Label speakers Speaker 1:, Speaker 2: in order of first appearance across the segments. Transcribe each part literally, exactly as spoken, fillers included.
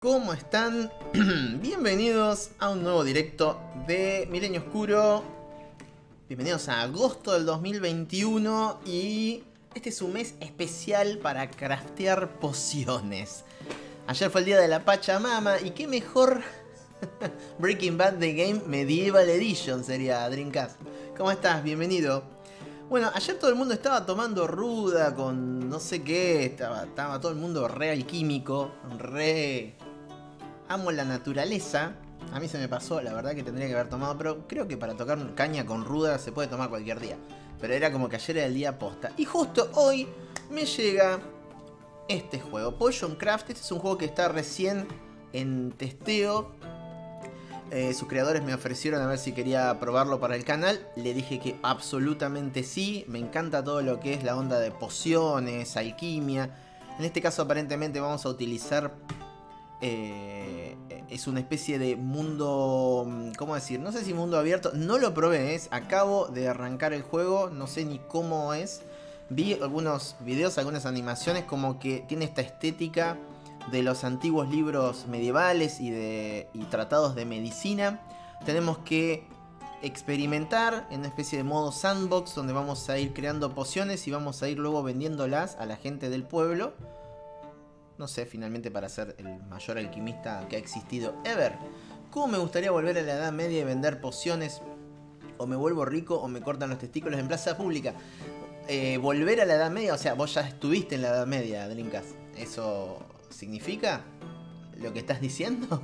Speaker 1: ¿Cómo están? Bienvenidos a un nuevo directo de Milenio Oscuro. Bienvenidos a agosto del dos mil veintiuno y este es un mes especial para craftear pociones. Ayer fue el día de la Pachamama y qué mejor Breaking Bad The Game Medieval Edition sería, Dreamcast. ¿Cómo estás? Bienvenido. Bueno, ayer todo el mundo estaba tomando ruda con no sé qué, estaba, estaba todo el mundo re alquímico, re... Amo la naturaleza. A mí se me pasó, la verdad que tendría que haber tomado, pero creo que para tocar caña con ruda se puede tomar cualquier día. Pero era como que ayer era el día posta. Y justo hoy me llega este juego, Potion Craft. Este es un juego que está recién en testeo. Eh, sus creadores me ofrecieron a ver si quería probarlo para el canal. Le dije que absolutamente sí. Me encanta todo lo que es la onda de pociones, alquimia. En este caso aparentemente vamos a utilizar... Eh, es una especie de mundo... ¿Cómo decir? No sé si mundo abierto. No lo probé, es, acabo de arrancar el juego. No sé ni cómo es. Vi algunos videos, algunas animaciones, como que tiene esta estética de los antiguos libros medievales y, de, y tratados de medicina. Tenemos que experimentar en una especie de modo sandbox, donde vamos a ir creando pociones y vamos a ir luego vendiéndolas a la gente del pueblo. No sé, finalmente para ser el mayor alquimista que ha existido ever. ¿Cómo me gustaría volver a la Edad Media y vender pociones? O me vuelvo rico o me cortan los testículos en plaza pública. Eh, volver a la Edad Media, o sea, vos ya estuviste en la Edad Media, Dreamcast. ¿Eso significa lo que estás diciendo?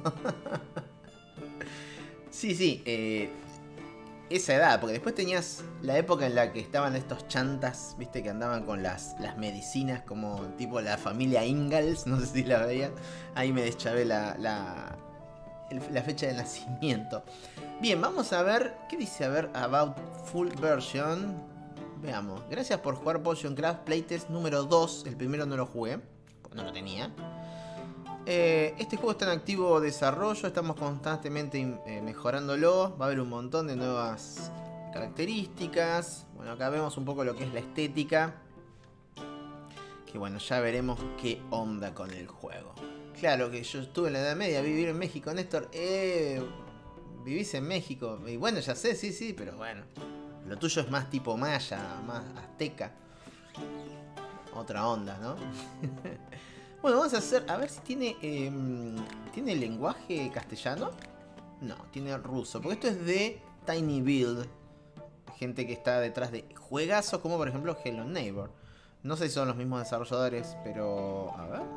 Speaker 1: Sí, sí, eh, esa edad, porque después tenías la época en la que estaban estos chantas, viste, que andaban con las, las medicinas, como tipo la familia Ingalls, no sé si la veían. Ahí me deschavé la, la, la fecha de nacimiento. Bien, vamos a ver, ¿qué dice? A ver, about full version. Veamos, gracias por jugar Potion Craft Playtest número dos. El primero no lo jugué, porque no lo tenía. Eh, este juego está en activo desarrollo, estamos constantemente eh, mejorándolo. Va a haber un montón de nuevas características. Bueno, acá vemos un poco lo que es la estética. Que bueno, ya veremos qué onda con el juego. Claro que yo estuve en la Edad Media, vivir en México, Néstor. Eh, vivís en México. Y bueno, ya sé, sí, sí, pero bueno. Lo tuyo es más tipo maya, más azteca. Otra onda, ¿no? Bueno, vamos a hacer, a ver si tiene, eh, ¿tiene lenguaje castellano? No, tiene ruso, porque esto es de Tiny Build. Gente que está detrás de juegazos como por ejemplo Hello Neighbor. No sé si son los mismos desarrolladores, pero... A ver...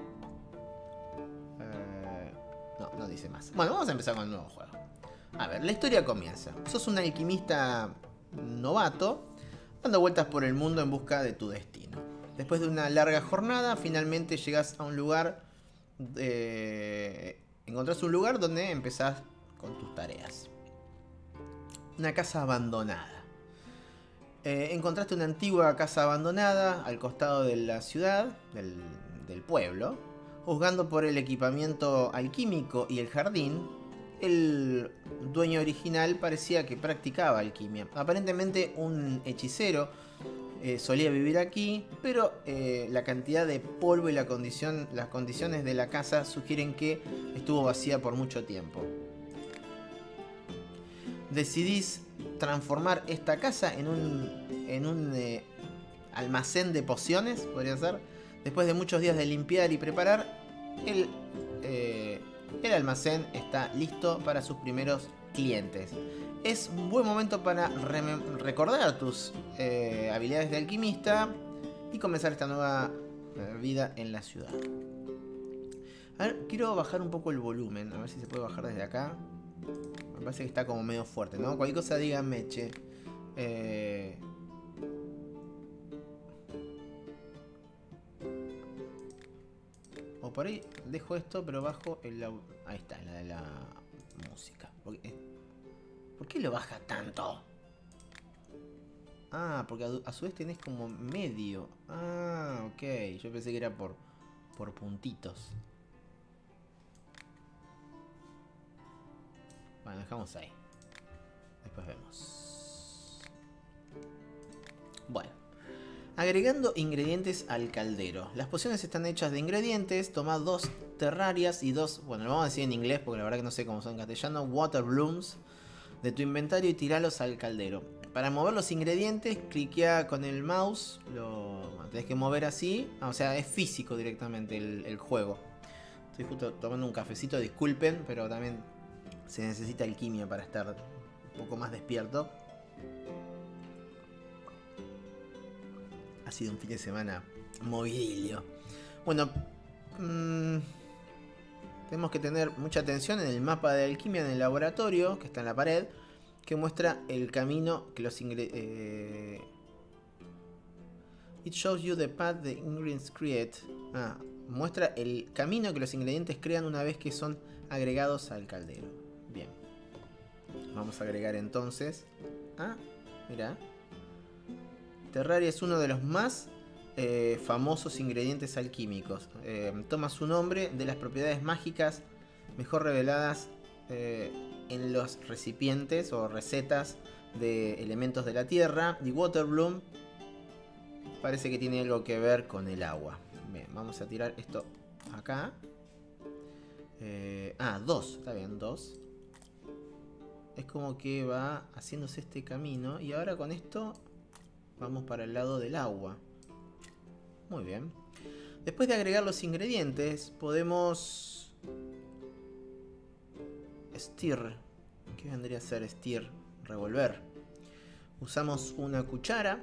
Speaker 1: Eh, no, no dice más. Bueno, vamos a empezar con el nuevo juego. A ver, la historia comienza. Sos un alquimista novato, dando vueltas por el mundo en busca de tu destino. Después de una larga jornada, finalmente llegas a un lugar, eh, encontrás un lugar donde empezás con tus tareas. Una casa abandonada. Eh, encontraste una antigua casa abandonada al costado de la ciudad, del, del pueblo. Juzgando por el equipamiento alquímico y el jardín, el dueño original parecía que practicaba alquimia. Aparentemente un hechicero Eh, solía vivir aquí, pero eh, la cantidad de polvo y la condición, las condiciones de la casa sugieren que estuvo vacía por mucho tiempo. Decidís transformar esta casa en un, en un eh, almacén de pociones, podría ser. Después de muchos días de limpiar y preparar, el, eh, el almacén está listo para sus primeros clientes. Es un buen momento para recordar tus eh, habilidades de alquimista y comenzar esta nueva eh, vida en la ciudad. A ver, quiero bajar un poco el volumen, a ver si se puede bajar desde acá. Me parece que está como medio fuerte, ¿no? Cualquier cosa díganme, che. Eh... O por ahí dejo esto, pero bajo el... Ahí está, la de la música. Porque... ¿Por qué lo baja tanto? Ah, porque a, a su vez tenés como medio. Ah, ok. Yo pensé que era por, por puntitos. Bueno, dejamos ahí. Después vemos. Bueno. Agregando ingredientes al caldero. Las pociones están hechas de ingredientes. Toma dos terrarias y dos, bueno, lo vamos a decir en inglés porque la verdad que no sé cómo son en castellano, water blooms de tu inventario y tiralos al caldero. Para mover los ingredientes, cliquea con el mouse, lo bueno, tenés que mover así, o sea, es físico directamente el, el juego. Estoy justo tomando un cafecito, disculpen, pero también se necesita alquimia para estar un poco más despierto. Ha sido un fin de semana movidillo. Bueno, mmm, tenemos que tener mucha atención en el mapa de alquimia en el laboratorio, que está en la pared, que muestra el camino que los ingredientes... Eh... It shows you the path the ingredients create. Ah, muestra el camino que los ingredientes crean una vez que son agregados al caldero. Bien. Vamos a agregar entonces... Ah, mira. Terraria es uno de los más eh, famosos ingredientes alquímicos. Eh, toma su nombre de las propiedades mágicas mejor reveladas eh, en los recipientes o recetas de elementos de la tierra. Y Waterbloom parece que tiene algo que ver con el agua. Bien, vamos a tirar esto acá. Eh, ah, dos, está bien, dos. Es como que va haciéndose este camino. Y ahora con esto vamos para el lado del agua. Muy bien. Después de agregar los ingredientes, podemos... Stir. ¿Qué vendría a ser stir? Revolver. Usamos una cuchara.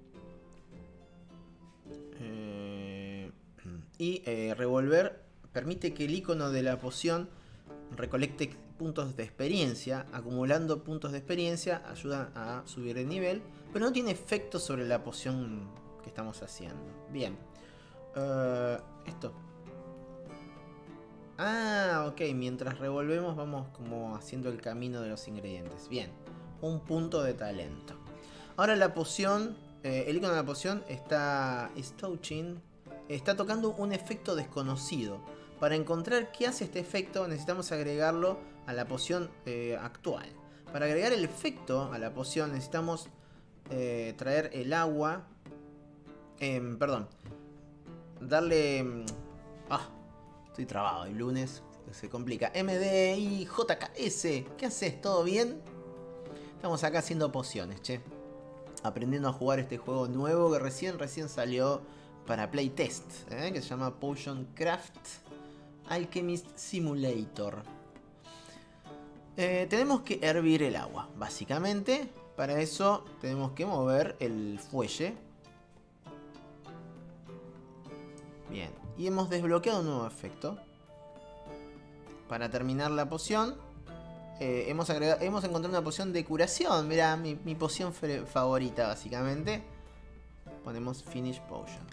Speaker 1: Eh, y eh, revolver permite que el icono de la poción recolecte puntos de experiencia. Acumulando puntos de experiencia ayuda a subir el nivel, pero no tiene efecto sobre la poción que estamos haciendo. Bien. Uh, esto. Ah, ok. Mientras revolvemos vamos como haciendo el camino de los ingredientes. Bien. Un punto de talento. Ahora la poción, eh, el icono de la poción está... Stouching. Está tocando un efecto desconocido. Para encontrar qué hace este efecto necesitamos agregarlo a la poción eh, actual. Para agregar el efecto a la poción necesitamos eh, traer el agua. Eh, perdón. Darle... Ah, estoy trabado. El lunes se complica. M D I J K S. ¿Qué haces? ¿Todo bien? Estamos acá haciendo pociones, che. Aprendiendo a jugar este juego nuevo que recién, recién salió para playtest. ¿eh? Que se llama Potion Craft Alchemist Simulator. Eh, tenemos que hervir el agua, básicamente. Para eso tenemos que mover el fuelle. Bien, y hemos desbloqueado un nuevo efecto. Para terminar la poción, eh, hemos, agregado, hemos encontrado una poción de curación. Mirá, mi, mi poción favorita, básicamente. Ponemos Finish Potion.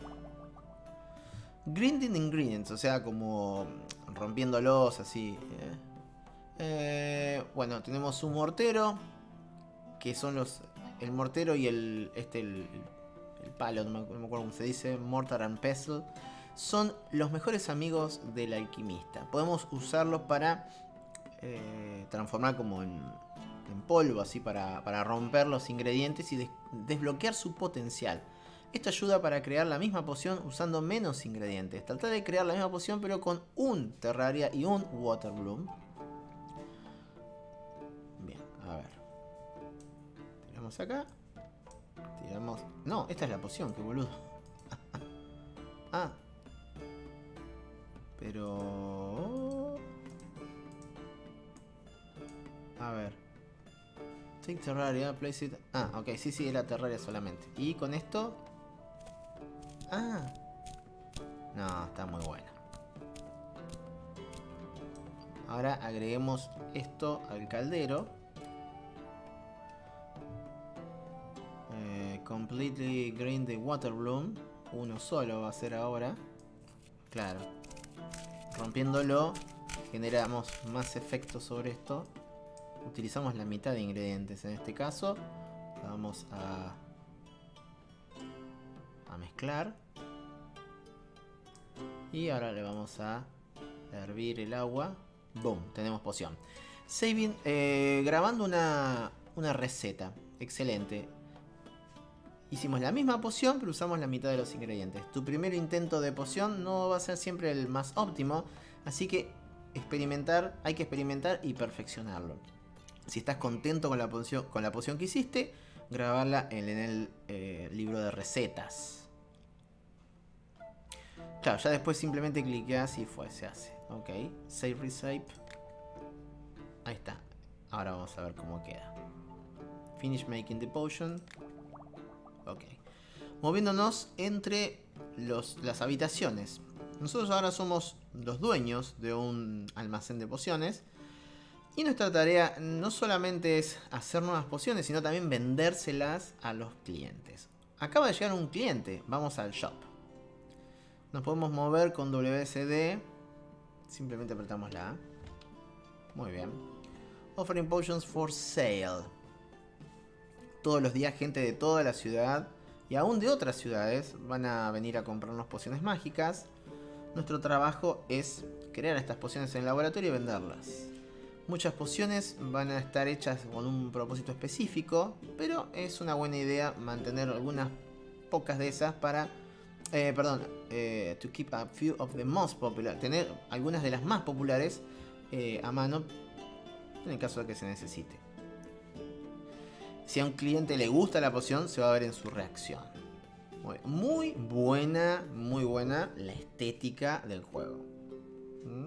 Speaker 1: Grinding ingredients, o sea, como rompiéndolos así. Eh. Eh, bueno, tenemos un mortero, que son los... El mortero y el... Este, el, el palo, no me, no me acuerdo cómo se dice. Mortar and pestle. Son los mejores amigos del alquimista. Podemos usarlos para eh, transformar como en, en polvo, así para, para romper los ingredientes y des, desbloquear su potencial. Esto ayuda para crear la misma poción usando menos ingredientes. Tratar de crear la misma poción pero con un Terraria y un Waterbloom. Bien, a ver. Tiramos acá. Tiramos... No, esta es la poción, qué boludo. Ah. Pero... A ver. Take Terraria, place it... Ah, ok, sí, sí, era Terraria solamente. Y con esto... Ah. No, está muy buena. Ahora agreguemos esto al caldero. Eh, completely green the Waterbloom. Uno solo va a ser ahora. Claro. Rompiéndolo generamos más efectos sobre esto. Utilizamos la mitad de ingredientes en este caso. Vamos a, a mezclar. Y ahora le vamos a hervir el agua. Boom, tenemos poción. Saving, eh, grabando una, una receta. Excelente. Hicimos la misma poción, pero usamos la mitad de los ingredientes. Tu primer intento de poción no va a ser siempre el más óptimo, así que experimentar, hay que experimentar y perfeccionarlo. Si estás contento con la poción, con la poción que hiciste, grabarla en, en el eh, libro de recetas. Claro, ya después simplemente cliqueas y fue, se hace. Ok, save recipe. Ahí está. Ahora vamos a ver cómo queda. Finish making the potion. Ok. Moviéndonos entre los, las habitaciones. Nosotros ahora somos los dueños de un almacén de pociones. Y nuestra tarea no solamente es hacer nuevas pociones, sino también vendérselas a los clientes. Acaba de llegar un cliente. Vamos al shop. Nos podemos mover con W S D. Simplemente apretamos la A. Muy bien. Offering potions for sale. Todos los días gente de toda la ciudad y aún de otras ciudades van a venir a comprarnos pociones mágicas. Nuestro trabajo es crear estas pociones en el laboratorio y venderlas. Muchas pociones van a estar hechas con un propósito específico, pero es una buena idea mantener algunas pocas de esas para... Eh, perdón, eh, to keep a few of the most popular. Tener algunas de las más populares eh, a mano en el caso de que se necesite. Si a un cliente le gusta la poción, se va a ver en su reacción. Muy, muy buena, muy buena la estética del juego. ¿Mm?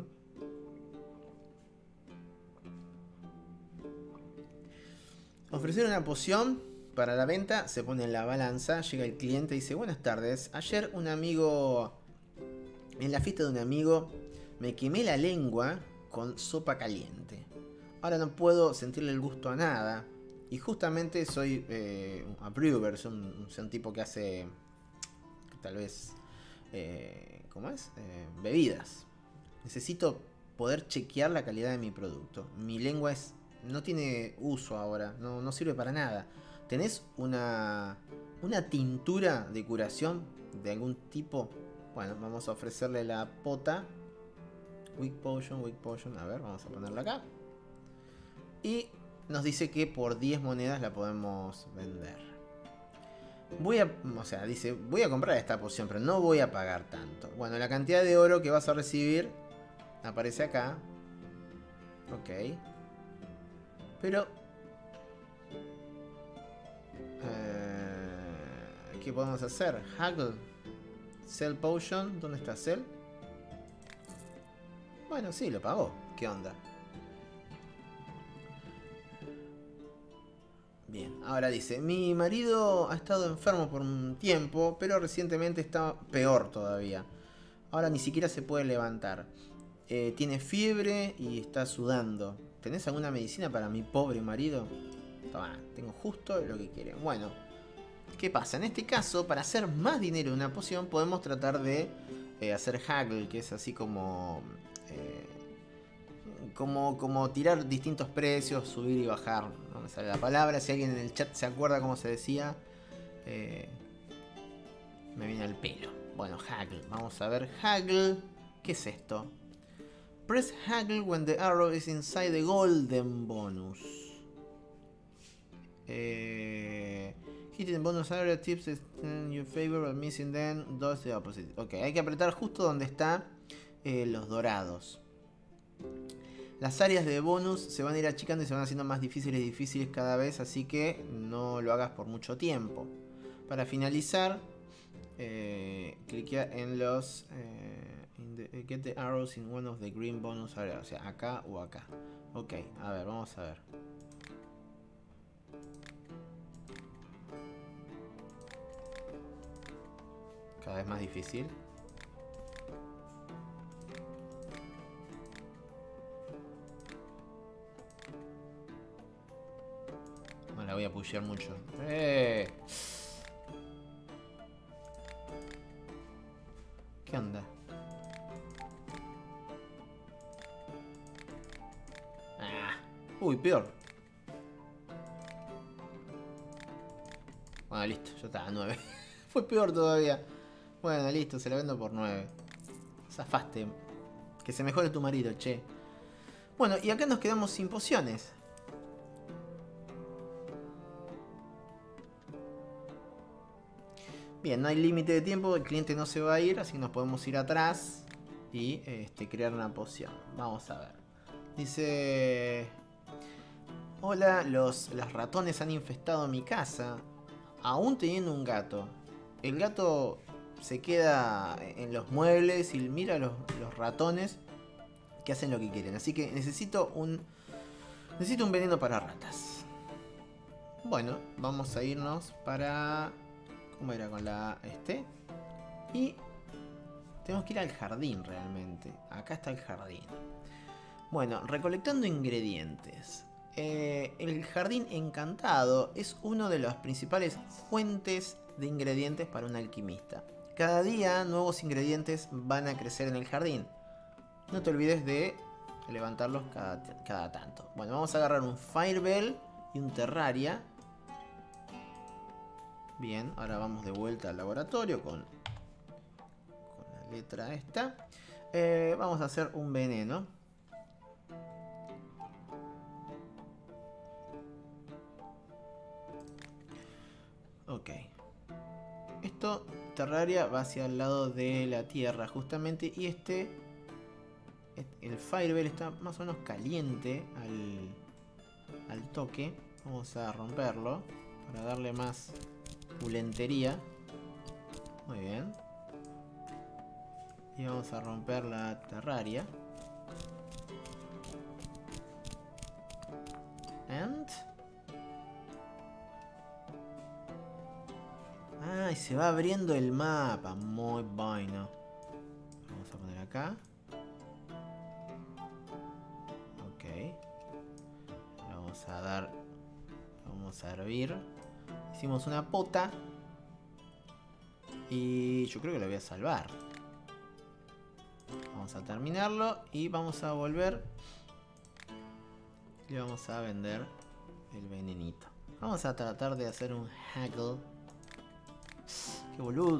Speaker 1: Ofrecer una poción para la venta, se pone en la balanza, llega el cliente y dice: buenas tardes, ayer un amigo, en la fiesta de un amigo, me quemé la lengua con sopa caliente. Ahora no puedo sentirle el gusto a nada. Y justamente soy eh, a brewer, soy un, soy un tipo que hace tal vez, eh, ¿cómo es? Eh, bebidas. Necesito poder chequear la calidad de mi producto. Mi lengua es, no tiene uso ahora, no, no sirve para nada. ¿Tenés una, una tintura de curación de algún tipo? Bueno, vamos a ofrecerle la pota. Weak Potion, Weak Potion. A ver, vamos a ponerla acá. Y nos dice que por diez monedas la podemos vender. Voy a, o sea, dice, voy a comprar esta poción, pero no voy a pagar tanto. Bueno, la cantidad de oro que vas a recibir aparece acá. Ok. Pero... Eh, ¿qué podemos hacer? Haggle. Sell Potion. ¿Dónde está Sell? Bueno, sí, lo pagó. ¿Qué onda? Bien, ahora dice, mi marido ha estado enfermo por un tiempo, pero recientemente está peor todavía. Ahora ni siquiera se puede levantar. Eh, tiene fiebre y está sudando. ¿Tenés alguna medicina para mi pobre marido? Toma, tengo justo lo que quiere. Bueno, ¿qué pasa? En este caso, para hacer más dinero de una poción, podemos tratar de eh, hacer haggle, que es así como... Eh, Como, como tirar distintos precios, subir y bajar. No me sale la palabra. Si alguien en el chat se acuerda cómo se decía, eh, me viene al pelo. Bueno, haggle. Vamos a ver. Haggle. ¿Qué es esto? Press haggle when the arrow is inside the golden bonus. Eh, hitting bonus area tips in your favor, but missing them does the opposite. Ok, hay que apretar justo donde están eh, los dorados. Las áreas de bonus se van a ir achicando y se van haciendo más difíciles y difíciles cada vez, así que no lo hagas por mucho tiempo. Para finalizar, eh, cliquea en los eh, in the, get the arrows in one of the green bonus areas, o sea, acá o acá. Ok, a ver, vamos a ver. Cada vez más difícil. No la voy a pushear mucho. ¡Eh! ¿Qué onda? Ah. Uy, peor. Bueno, listo, ya está, nueve. Fue peor todavía. Bueno, listo, se la vendo por nueve. Zafaste. Que se mejore tu marido, che. Bueno, y acá nos quedamos sin pociones. Bien, no hay límite de tiempo, el cliente no se va a ir, así que nos podemos ir atrás y este, crear una poción. Vamos a ver. Dice... Hola, los, los ratones han infestado mi casa, aún teniendo un gato. El gato se queda en los muebles y mira a los, los ratones que hacen lo que quieren. Así que necesito un... Necesito un veneno para ratas. Bueno, vamos a irnos para... ¿Cómo era con la este? Y tenemos que ir al jardín realmente. Acá está el jardín. Bueno, recolectando ingredientes. Eh, el jardín encantado es una de las principales fuentes de ingredientes para un alquimista. Cada día nuevos ingredientes van a crecer en el jardín. No te olvides de levantarlos cada, cada tanto. Bueno, vamos a agarrar un Firebell y un Terraria. Bien, ahora vamos de vuelta al laboratorio con, con la letra esta. Eh, vamos a hacer un veneno. Ok. Esto, Terraria, va hacia el lado de la tierra justamente. Y este, el Firebell está más o menos caliente al, al toque. Vamos a romperlo para darle más pulentería. Muy bien. Y vamos a romper la Terraria. And... Ah, y se va abriendo el mapa. Muy bueno. Vamos a poner acá. Ok. Vamos a dar... Vamos a hervir. Hicimos una pota. Y yo creo que lo voy a salvar. Vamos a terminarlo. Y vamos a volver. Y vamos a vender el venenito. Vamos a tratar de hacer un haggle. ¡Qué boludo!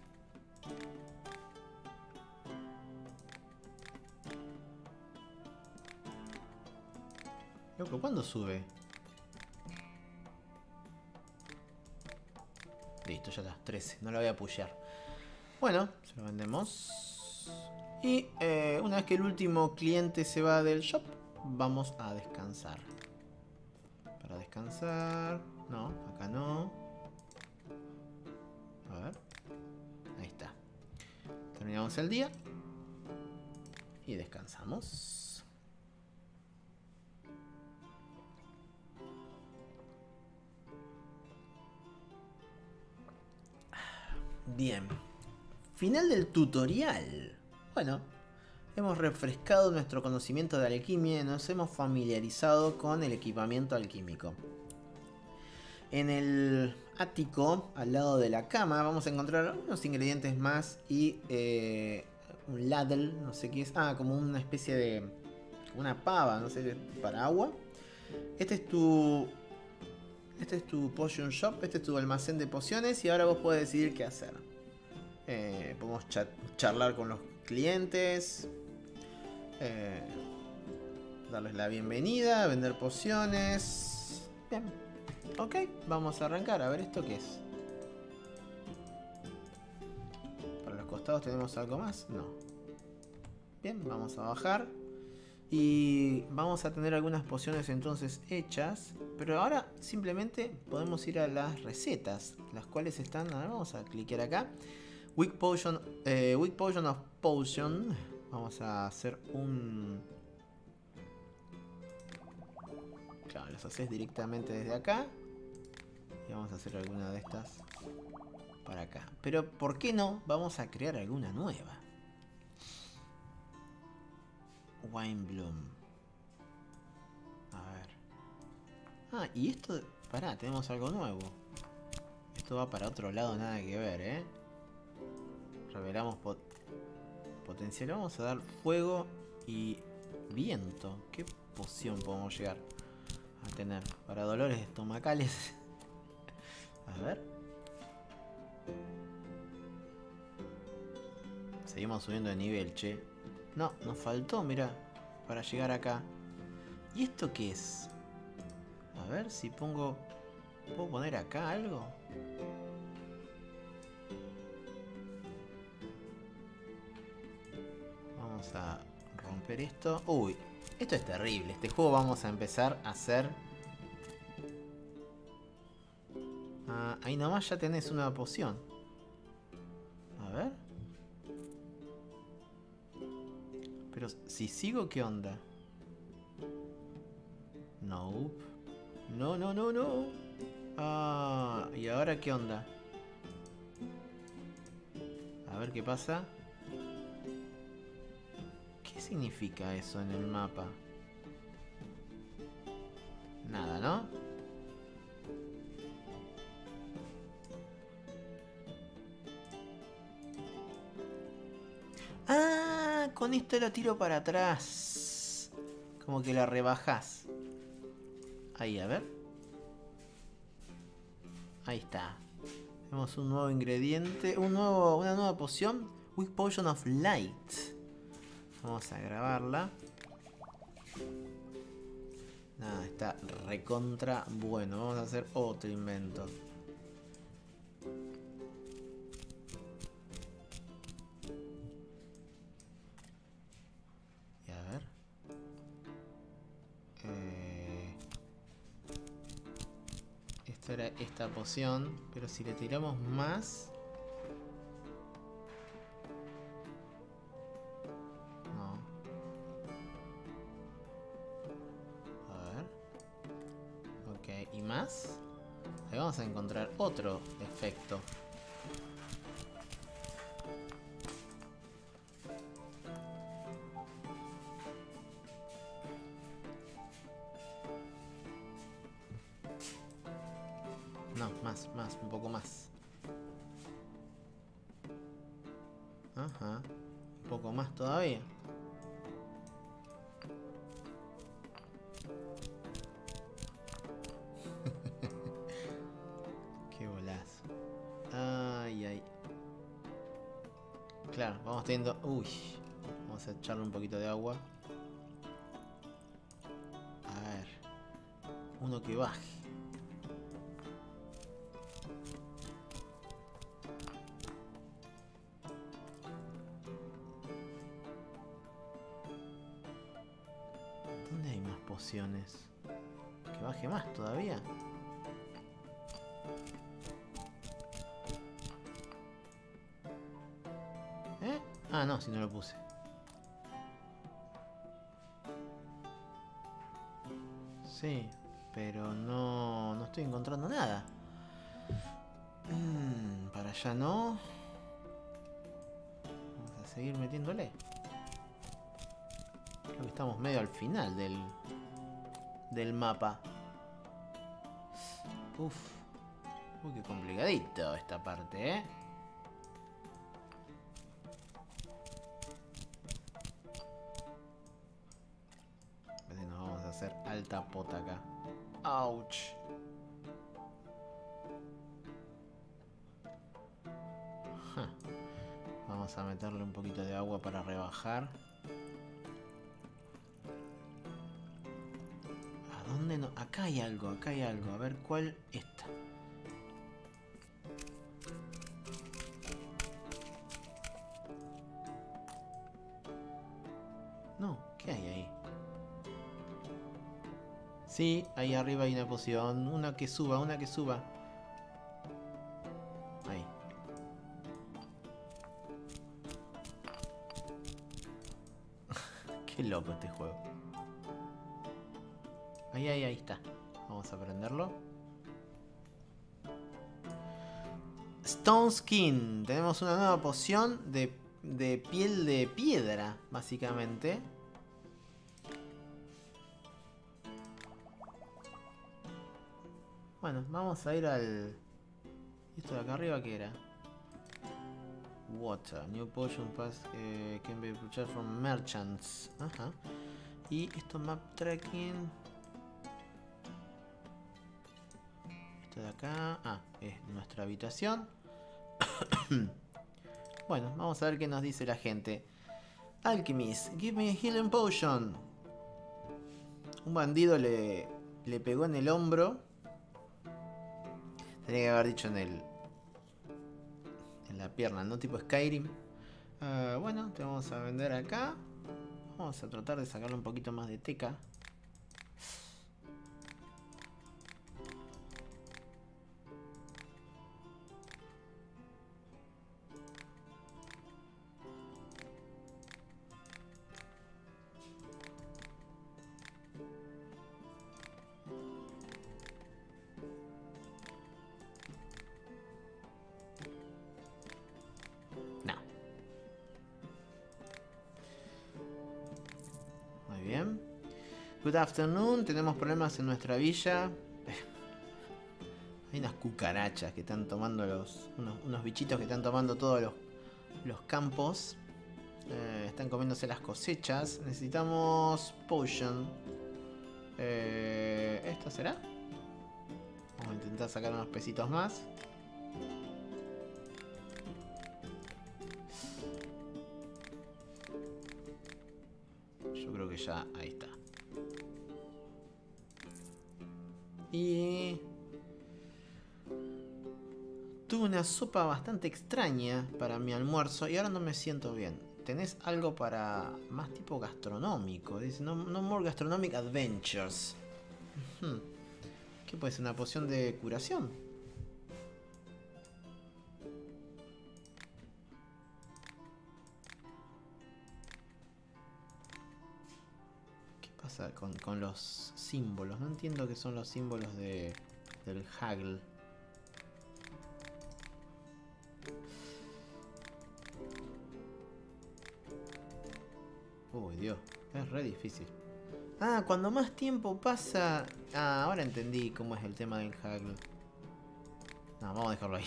Speaker 1: Loco, ¿cuándo sube? Listo, ya está, trece. No lo voy a pushear. Bueno, se lo vendemos. Y eh, una vez que el último cliente se va del shop, vamos a descansar. Para descansar... No, acá no. A ver. Ahí está. Terminamos el día. Y descansamos. Bien. Final del tutorial. Bueno, hemos refrescado nuestro conocimiento de alquimia y nos hemos familiarizado con el equipamiento alquímico. En el ático, al lado de la cama, vamos a encontrar unos ingredientes más y eh, un ladle, no sé qué es. Ah, como una especie de... una pava, no sé, para agua. Este es tu... Este es tu potion shop, este es tu almacén de pociones y ahora vos podés decidir qué hacer. Eh, podemos chat charlar con los clientes. Eh, darles la bienvenida, vender pociones. Bien. Ok, vamos a arrancar. A ver, ¿esto qué es? Para los costados tenemos algo más. No. Bien, vamos a bajar. Y vamos a tener algunas pociones entonces hechas. Pero ahora simplemente podemos ir a las recetas, las cuales están... A ver, vamos a cliquear acá. Weak Potion, eh, Weak Potion of Potion. Vamos a hacer un... Claro, las haces directamente desde acá. Y vamos a hacer alguna de estas para acá. Pero ¿por qué no? Vamos a crear alguna nueva. Winebloom. A ver. Ah, y esto... Pará, tenemos algo nuevo. Esto va para otro lado, nada que ver, ¿eh? Revelamos pot potencial. Vamos a dar fuego y viento. ¿Qué poción podemos llegar a tener? Para dolores estomacales. A ver. Seguimos subiendo de nivel, che. No, nos faltó, mira, para llegar acá. ¿Y esto qué es? A ver si pongo... ¿Puedo poner acá algo? Vamos a romper esto. Uy, esto es terrible. Este juego vamos a empezar a hacer... Ah, ahí nomás ya tenés una poción. A ver. Pero si sigo, ¿qué onda? Nope. No, no, no, no. Ah, ¿y ahora qué onda? A ver qué pasa. ¿Qué significa eso en el mapa? Nada, ¿no? Ah, con esto la tiro para atrás. Como que la rebajás. Ahí, a ver. Ahí está. Tenemos un nuevo ingrediente. Un nuevo, una nueva poción. Weak Potion of Light. Vamos a grabarla. Nada, está recontra bueno. Vamos a hacer otro invento. Y a ver. Eh, esta era esta poción. Pero si le tiramos más... y más, ahí vamos a encontrar otro efecto. No, más, más, un poco más. Ajá, un poco más todavía. Qué bolazo. Ay, ay. Claro, vamos teniendo... Uy. Vamos a echarle un poquito de agua. A ver. Uno que baje. ¿Dónde hay más pociones? Que baje más todavía. ¿Eh? Ah, no, si no lo puse. Sí, pero no, no estoy encontrando nada. Mm, para allá no. Vamos a seguir metiéndole. Creo que estamos medio al final del, del mapa. Uf. Uy, qué complicadito esta parte, ¿eh? Nos vamos a hacer alta pota acá. Ouch. Huh. Vamos a meterle un poquito de agua para rebajar. ¿A dónde no? Acá hay algo, acá hay algo. A ver cuál. Esta. No, ¿qué hay ahí? Sí, ahí arriba hay una poción. Una que suba, una que suba. Ahí. Qué loco este juego. Ahí, ahí, ahí está. Vamos a prenderlo. Stone Skin. Tenemos una nueva poción de, de piel de piedra, básicamente. Bueno, vamos a ir al... ¿Esto de acá arriba qué era? Water. New potion pass eh, can be purchased from merchants. Ajá. Y esto map tracking. Esto de acá. Ah, es nuestra habitación. Bueno, vamos a ver qué nos dice la gente. Alchemist, give me a healing potion. Un bandido le, le pegó en el hombro. Tenía que haber dicho en el... En la pierna, ¿no? Tipo Skyrim. Uh, bueno, te vamos a vender acá. Vamos a tratar de sacarle un poquito más de teca. Good afternoon, tenemos problemas en nuestra villa. Hay unas cucarachas que están tomando los... Unos, unos bichitos que están tomando todos los, los campos. Eh, están comiéndose las cosechas. Necesitamos potion. Eh, ¿Esto será? Vamos a intentar sacar unos pesitos más. Yo creo que ya... Ahí está. Y tuve una sopa bastante extraña para mi almuerzo y ahora no me siento bien. ¿Tenés algo para más tipo gastronómico? Dice, no, no more gastronomic adventures. Hmm. ¿Qué puede ser? ¿Una poción de curación? Con, con los símbolos. No entiendo qué son los símbolos de del Haggle. Uy, Dios. Es re difícil. Ah, cuando más tiempo pasa... Ah, ahora entendí cómo es el tema del Haggle. No, vamos a dejarlo ahí.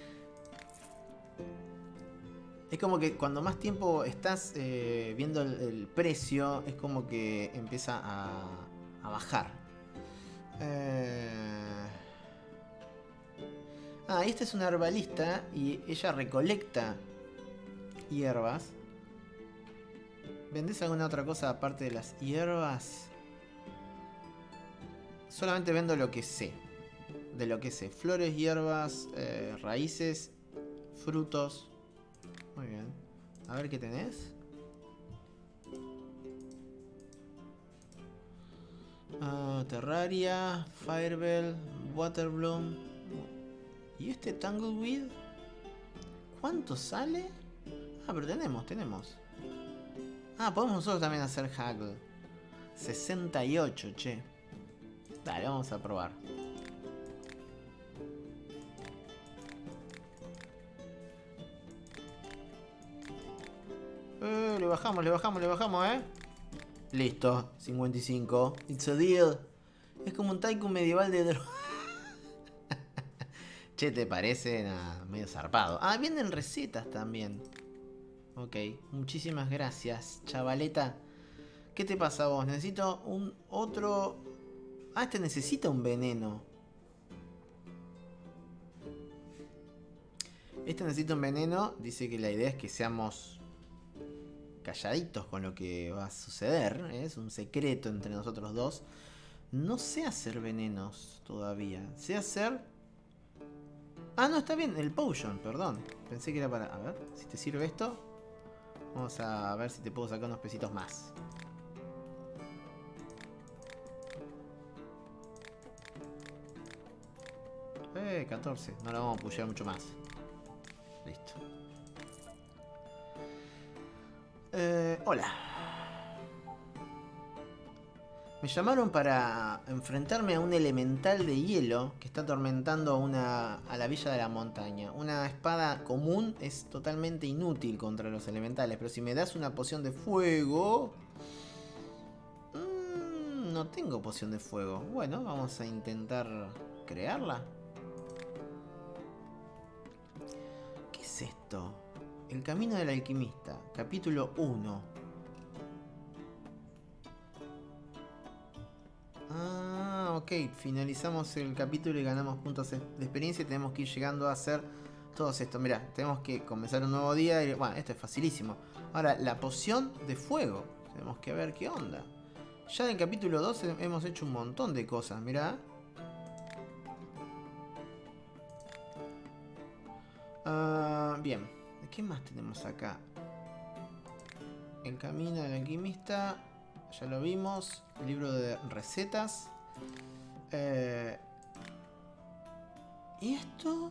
Speaker 1: Es como que cuando más tiempo estás eh, viendo el, el precio, es como que empieza a, a bajar. Eh... Ah, esta es una herbalista y ella recolecta hierbas. ¿Vendés alguna otra cosa aparte de las hierbas? Solamente vendo lo que sé. De lo que sé. Flores, hierbas, eh, raíces, frutos. Muy bien. A ver qué tenés. Uh, Terraria, Firebell, Waterbloom. ¿Y este Tangleweed? ¿Cuánto sale? Ah, pero tenemos, tenemos. Ah, podemos nosotros también hacer Haggle. sesenta y ocho, che. Dale, vamos a probar. Eh, le bajamos, le bajamos, le bajamos, ¿eh? Listo, cincuenta y cinco. It's a deal. Es como un Tycoon medieval de droga. Che, ¿te parece? Nah, medio zarpado. Ah, vienen recetas también. Ok, muchísimas gracias, chavaleta. ¿Qué te pasa a vos? Necesito un otro... Ah, este necesita un veneno. Este necesita un veneno. Dice que la idea es que seamos calladitos con lo que va a suceder. ¿eh? Es un secreto entre nosotros dos. No sé hacer venenos todavía. Sé hacer... Ah, no, está bien. El potion, perdón. Pensé que era para... A ver, si te sirve esto. Vamos a ver si te puedo sacar unos pesitos más. Eh, catorce. No la vamos a pushear mucho más. Listo. Eh, hola. Me llamaron para enfrentarme a un elemental de hielo que está atormentando a, una, a la villa de la montaña. Una espada común es totalmente inútil contra los elementales, pero si me das una poción de fuego... Mmm, no tengo poción de fuego. Bueno, vamos a intentar crearla. ¿Qué es esto? El camino del alquimista, capítulo uno. Ah, ok. Finalizamos el capítulo y ganamos puntos de experiencia y tenemos que ir llegando a hacer todo esto. Mirá, tenemos que comenzar un nuevo día y... Bueno, esto es facilísimo. Ahora, la poción de fuego. Tenemos que ver qué onda. Ya en el capítulo dos hemos hecho un montón de cosas, mirá. Uh, bien. ¿Qué más tenemos acá? El camino del alquimista. Ya lo vimos. El libro de recetas. Eh, ¿Y esto?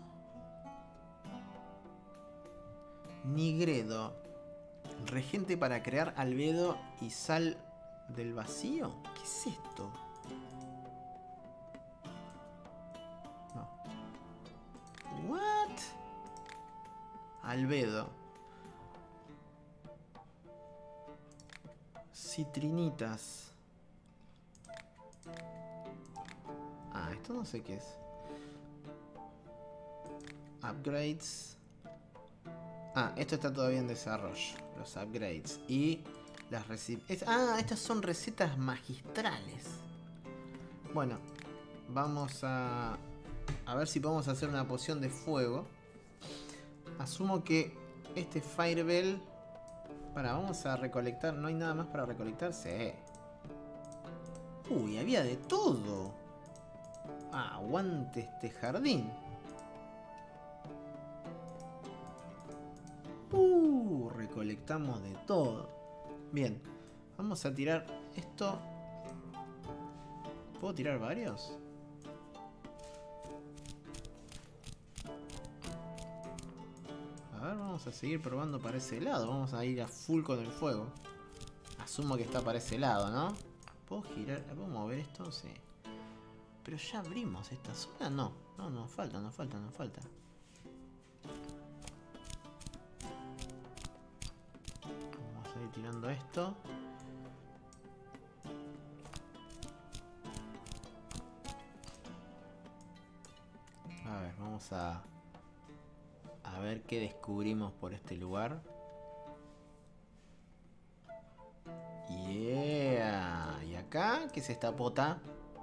Speaker 1: Nigredo. Regente para crear albedo y sal del vacío. ¿Qué es esto? No. What? Albedo. Citrinitas. Ah, esto no sé qué es. Upgrades. Ah, esto está todavía en desarrollo. Los upgrades. Y las recetas. Ah, estas son recetas magistrales. Bueno, vamos a... A ver si podemos hacer una poción de fuego. Asumo que este Firebell... Para, vamos a recolectar. ¿No hay nada más para recolectar? Sí. Uy, había de todo. Ah, aguante este jardín. Uh, recolectamos de todo. Bien, vamos a tirar esto. ¿Puedo tirar varios? A ver, vamos a seguir probando para ese lado. Vamos a ir a full con el fuego. Asumo que está para ese lado, ¿no? ¿Puedo girar? ¿Puedo mover esto? Sí. Pero ya abrimos esta zona. No, no, nos falta, nos falta, nos falta. Vamos a ir tirando esto. A ver, vamos a... A ver qué descubrimos por este lugar. Yeah. ¿Y acá? ¿Qué es esta pota?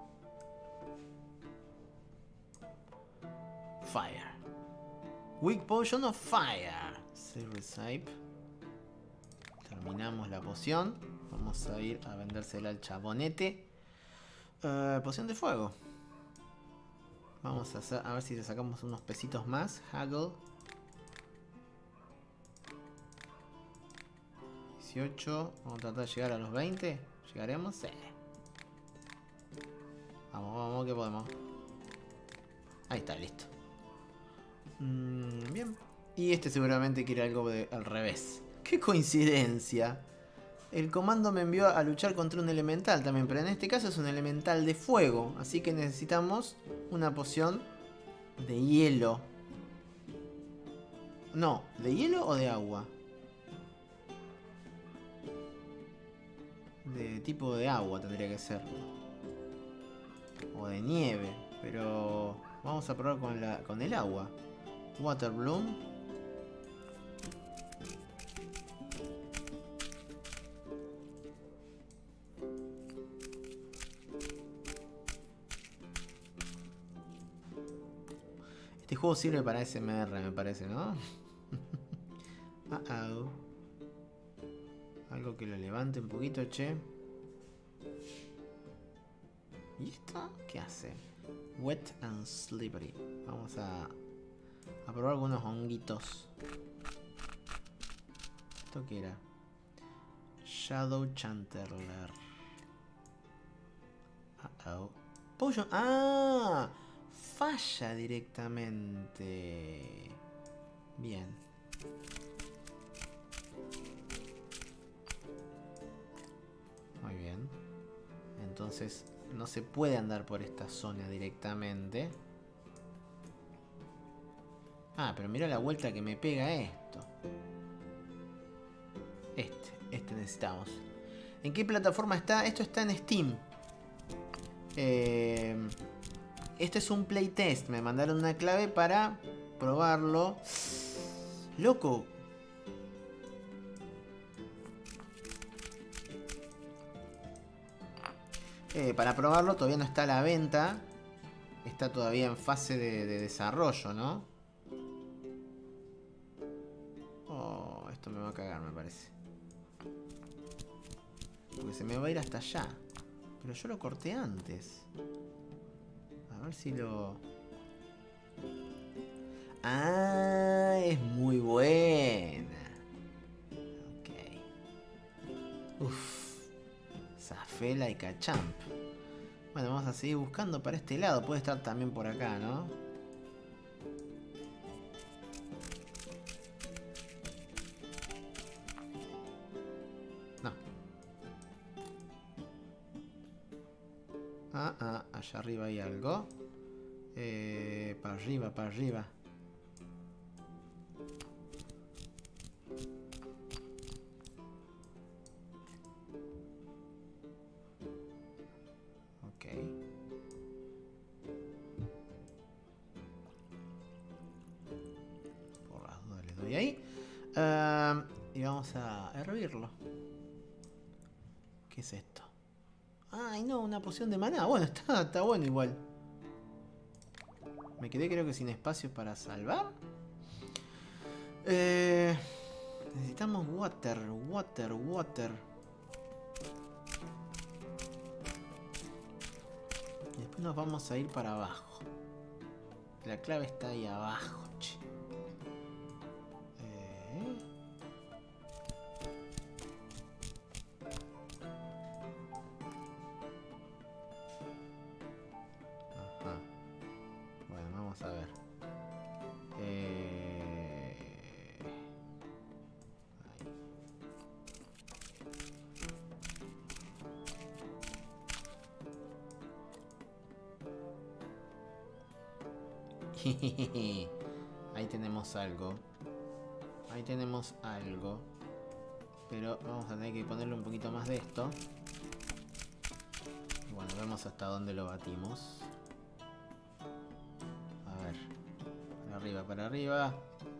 Speaker 1: Fire. Weak Potion of Fire. Recipe. Terminamos la poción. Vamos a ir a vendérsela al chabonete. Uh, poción de fuego. Vamos a hacer, a ver si le sacamos unos pesitos más. Haggle. dieciocho. Vamos a tratar de llegar a los veinte. ¿Llegaremos? Sí. Vamos, vamos, que podemos. Ahí está, listo. Mm, bien. Y este seguramente quiere algo de, al revés. ¡Qué coincidencia! El comando me envió a luchar contra un elemental también, pero en este caso es un elemental de fuego. Así que necesitamos una poción de hielo. No, ¿de hielo o de agua? De tipo de agua tendría que ser. O de nieve. Pero vamos a probar con, la, con el agua. Water Bloom. Este juego sirve para S M R, me parece, ¿no? uh -oh. Algo que lo levante un poquito, che. ¿Y esto qué hace? Wet and slippery. Vamos a, a probar algunos honguitos. ¿Esto qué era? Shadow Chanterler. Uh -oh. Potion. ¡Ah! Falla directamente. Bien. Muy bien. Entonces no se puede andar por esta zona directamente. Ah, pero mira la vuelta que me pega esto. Este, este necesitamos. ¿En qué plataforma está? Esto está en Steam. Eh, este es un playtest. Me mandaron una clave para probarlo. Loco. Eh, para probarlo todavía no está a la venta. Está todavía en fase de, de desarrollo, ¿no? Oh, esto me va a cagar, me parece. Porque se me va a ir hasta allá. Pero yo lo corté antes. A ver si lo... Ah, es muy buena. Ok. Uff. Zafela y Cachamp. Bueno, vamos a seguir buscando para este lado. Puede estar también por acá, ¿no? No. Ah, ah, allá arriba hay algo. Eh, para arriba, para arriba. Ok. Por las dudas le doy ahí. Uh, y vamos a hervirlo. ¿Qué es esto? Ay, no, una poción de maná. Bueno, está, está bueno igual. Me quedé creo que sin espacio para salvar. Eh, necesitamos water, water, water. Y después nos vamos a ir para abajo. La clave está ahí abajo, che. Eh. Ajá. Bueno, vamos a ver. Eh... Ahí. Ahí tenemos algo. Ahí tenemos algo. Pero vamos a tener que ponerle un poquito más de esto. Bueno, vemos hasta dónde lo batimos. A ver. Para arriba, para arriba.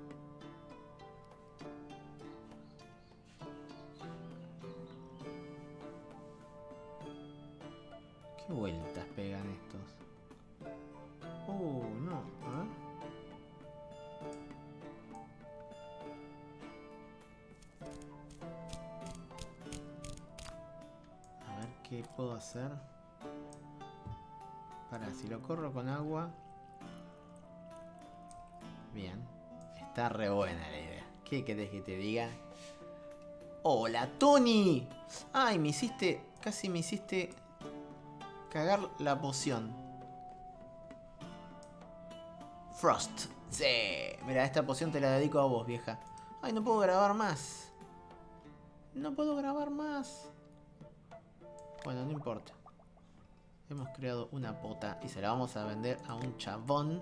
Speaker 1: ¿Qué vueltas pegan estos? Uh, no. A ver. A ver qué puedo hacer. Para, si lo corro con agua. Bien. Está re buena la idea. ¿Qué querés que te diga? ¡Hola, Tony! Ay, me hiciste... Casi me hiciste... cagar la poción. Frost. Sí. Mira, esta poción te la dedico a vos, vieja. Ay, no puedo grabar más. No puedo grabar más. Bueno, no importa. Hemos creado una pota y se la vamos a vender a un chabón.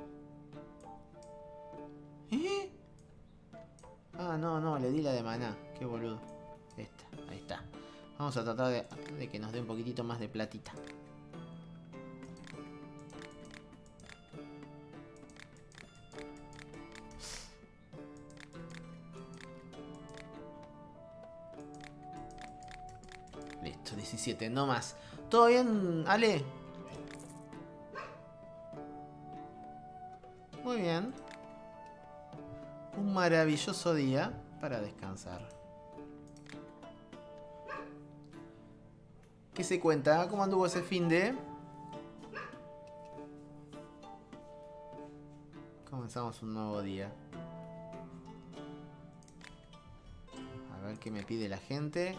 Speaker 1: ¿Eh? Ah, no, no, le di la de maná. Qué boludo. Esta, ahí está. Vamos a tratar de, de que nos dé un poquitito más de platita. Listo, diecisiete, no más. ¿Todo bien, Ale? Muy bien. Un maravilloso día para descansar. ¿Qué se cuenta? ¿Cómo anduvo ese fin de? Comenzamos un nuevo día. A ver qué me pide la gente.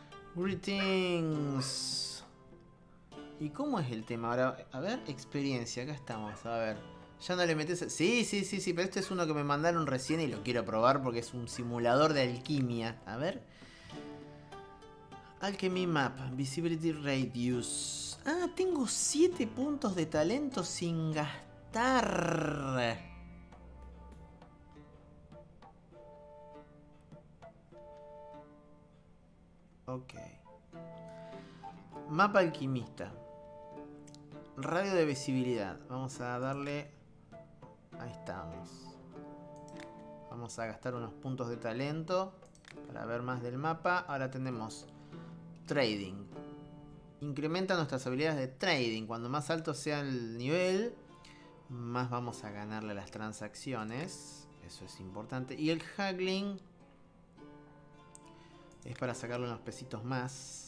Speaker 1: Greetings. ¿Y cómo es el tema ahora? A ver, experiencia, acá estamos, a ver. Ya no le metes... Sí, sí, sí, sí, pero este es uno que me mandaron recién y lo quiero probar porque es un simulador de alquimia. A ver. Alchemy Map, Visibility Radius. Ah, tengo siete puntos de talento sin gastar. Ok. Mapa alquimista. Radio de visibilidad. Vamos a darle... Ahí estamos. Vamos a gastar unos puntos de talento para ver más del mapa. Ahora tenemos trading. Incrementa nuestras habilidades de trading. Cuando más alto sea el nivel, más vamos a ganarle las transacciones. Eso es importante. Y el haggling es para sacarle unos pesitos más.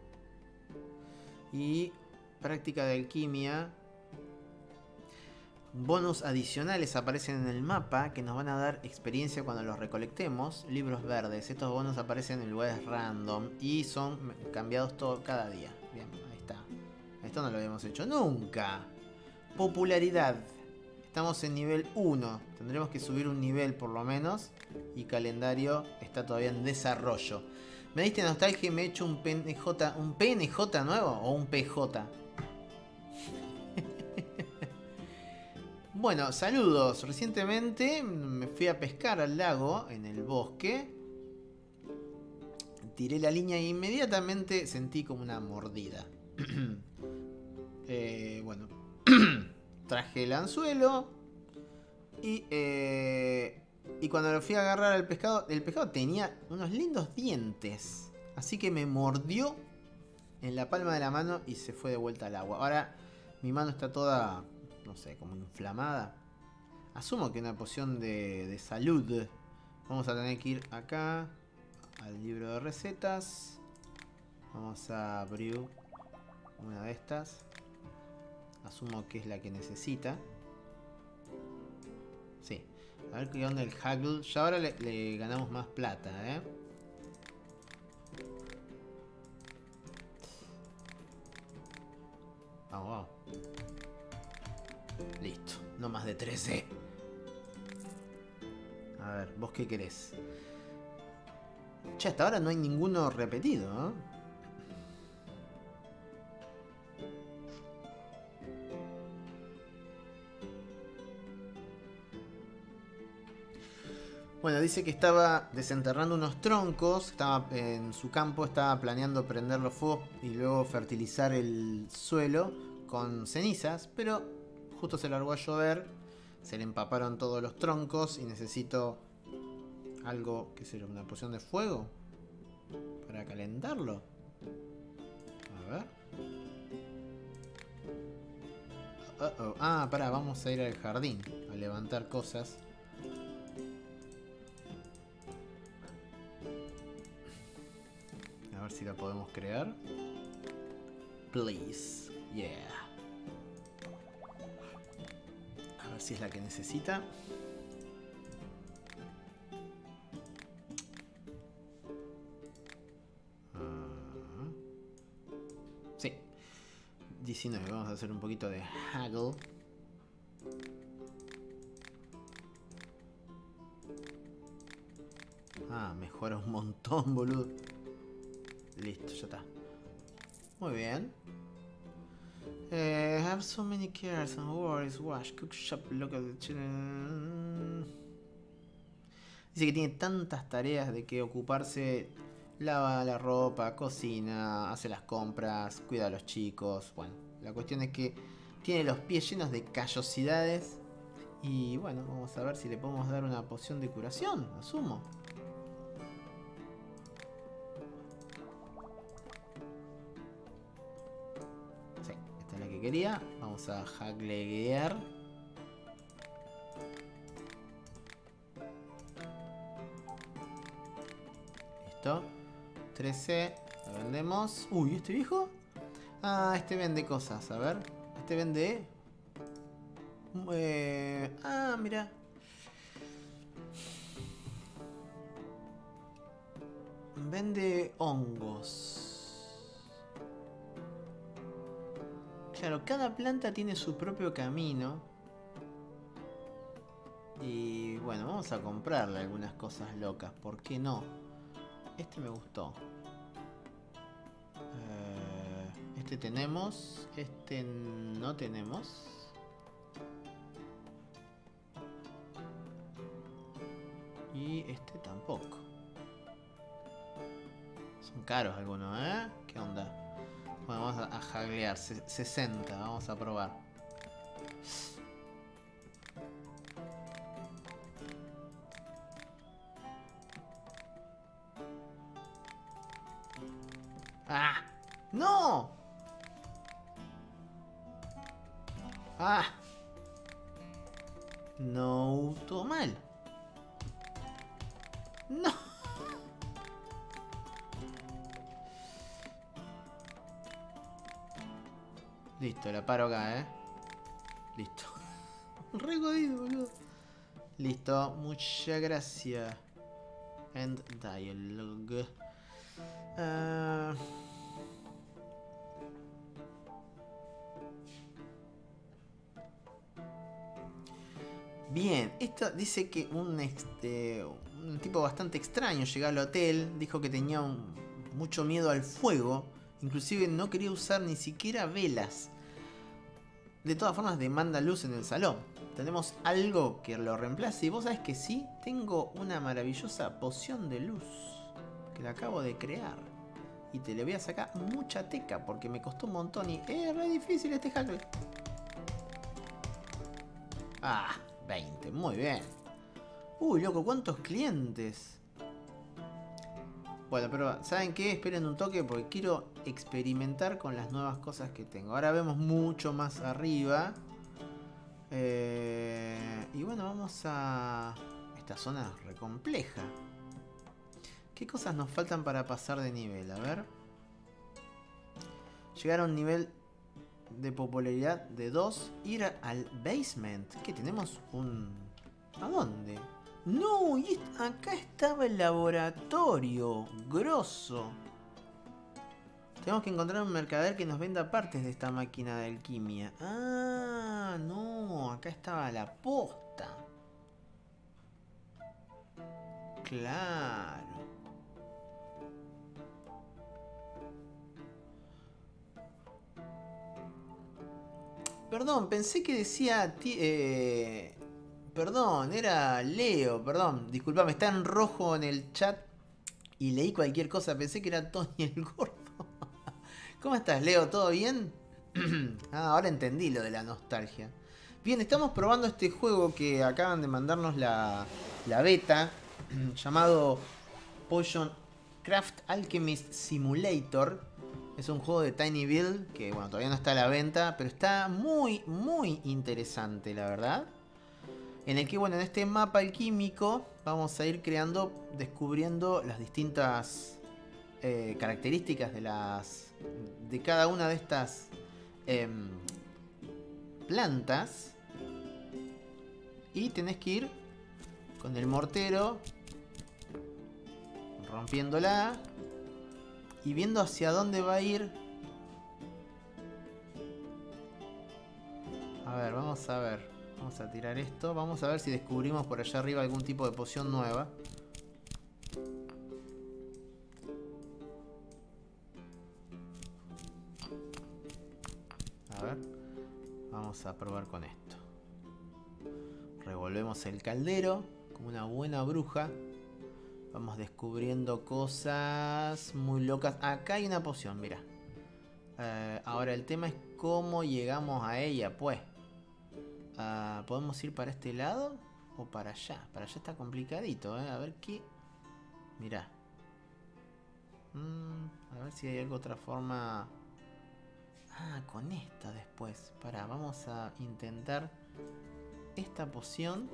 Speaker 1: Y práctica de alquimia. Bonus adicionales aparecen en el mapa que nos van a dar experiencia cuando los recolectemos. Libros verdes. Estos bonus aparecen en lugares random y son cambiados todo cada día. Bien, ahí está. Esto no lo habíamos hecho nunca. Popularidad. Estamos en nivel uno. Tendremos que subir un nivel por lo menos. Y calendario está todavía en desarrollo. Me diste nostalgia y me he hecho un P N J. ¿Un P N J nuevo o un P J? Bueno, saludos. Recientemente me fui a pescar al lago en el bosque. Tiré la línea e inmediatamente sentí como una mordida. eh, bueno, traje el anzuelo y, eh, y cuando lo fui a agarrar al pescado, el pescado tenía unos lindos dientes. Así que me mordió en la palma de la mano y se fue de vuelta al agua. Ahora mi mano está toda... no sé, como inflamada. Asumo que una poción de, de salud. Vamos a tener que ir acá al libro de recetas. Vamos a abrir una de estas. Asumo que es la que necesita. Sí. A ver qué onda el haggle. Ya ahora le, le ganamos más plata, ¿eh? Vamos, vamos. Listo, no más de trece. A ver, ¿vos qué querés? Che, hasta ahora no hay ninguno repetido, ¿no? Bueno, dice que estaba desenterrando unos troncos, estaba en su campo, estaba planeando prender los fuegos y luego fertilizar el suelo con cenizas, pero justo se largó a llover, se le empaparon todos los troncos y necesito algo, ¿qué será? ¿Una poción de fuego? ¿Para calentarlo? A ver. Uh -oh. Ah, pará, vamos a ir al jardín a levantar cosas. A ver si la podemos crear. Please. Yeah. A ver si es la que necesita. Uh, sí. diecinueve. Vamos a hacer un poquito de haggle. Ah, mejora un montón, boludo. Listo, ya está. Muy bien. Eh, have so many cares and worries. Wash, cook, shop, look at the children. Dice que tiene tantas tareas de que ocuparse. Lava la ropa, cocina, hace las compras, cuida a los chicos. Bueno, la cuestión es que tiene los pies llenos de callosidades. Y bueno, vamos a ver si le podemos dar una poción de curación, asumo. Quería. Vamos a hackleguear. Listo. trece. Lo vendemos. Uy, ¿este viejo? Ah, este vende cosas. A ver. Este vende... Eh... Ah, mira. Vende hongos. Claro, cada planta tiene su propio camino. Y bueno, vamos a comprarle algunas cosas locas. ¿Por qué no? Este me gustó. Eh, este tenemos. Este no tenemos. Y este tampoco. Son caros algunos, ¿eh? ¿Qué onda? Bueno, vamos a, a jaglear. sesenta, vamos a probar. ¡Ah! ¡No! ¡Ah! No, todo mal. ¡No! Listo, la paro acá, ¿eh? Listo. Re jodido, boludo. Listo, muchas gracias. End dialogue. Uh... Bien, esto dice que un, este, un tipo bastante extraño llegó al hotel, dijo que tenía un, mucho miedo al fuego, inclusive no quería usar ni siquiera velas. De todas formas demanda luz en el salón. ¿Tenemos algo que lo reemplace? Y vos sabés que sí, tengo una maravillosa poción de luz que la acabo de crear. Y te le voy a sacar mucha teca porque me costó un montón y es re difícil este hackle. Ah, veinte, muy bien. Uy, loco, ¿cuántos clientes? Bueno, pero ¿saben qué? Esperen un toque porque quiero experimentar con las nuevas cosas que tengo. Ahora vemos mucho más arriba. Eh, y bueno, vamos a... Esta zona es re compleja. ¿Qué cosas nos faltan para pasar de nivel? A ver. Llegar a un nivel de popularidad de dos. Ir al basement. ¿Qué tenemos? Un... ¿A dónde? No, y acá estaba el laboratorio. Grosso. Tenemos que encontrar un mercader que nos venda partes de esta máquina de alquimia. Ah, no. Acá estaba la posta. Claro. Perdón, pensé que decía... Eh, perdón, era Leo, perdón. Disculpame, está en rojo en el chat. Y leí cualquier cosa, pensé que era Tony el gordo. ¿Cómo estás, Leo? ¿Todo bien? Ah, ahora entendí lo de la nostalgia. Bien, estamos probando este juego que acaban de mandarnos la, la beta. Llamado Potion Craft Alchemist Simulator. Es un juego de Tiny Build que, bueno, todavía no está a la venta, pero está muy, muy interesante, la verdad. En el que, bueno, en este mapa alquímico vamos a ir creando, descubriendo las distintas eh, características de las de cada una de estas eh, plantas. Y tenés que ir con el mortero rompiéndola y viendo hacia dónde va a ir. A ver, vamos a ver. Vamos a tirar esto. Vamos a ver si descubrimos por allá arriba algún tipo de poción nueva. A ver. Vamos a probar con esto. Revolvemos el caldero como una buena bruja. Vamos descubriendo cosas muy locas. Acá hay una poción, mira. Eh, ahora el tema es cómo llegamos a ella, pues. Uh, ¿Podemos ir para este lado o para allá? Para allá está complicadito, ¿eh? A ver qué... Mirá. Mm, a ver si hay alguna otra forma... Ah, con esta después. Pará, vamos a intentar esta poción.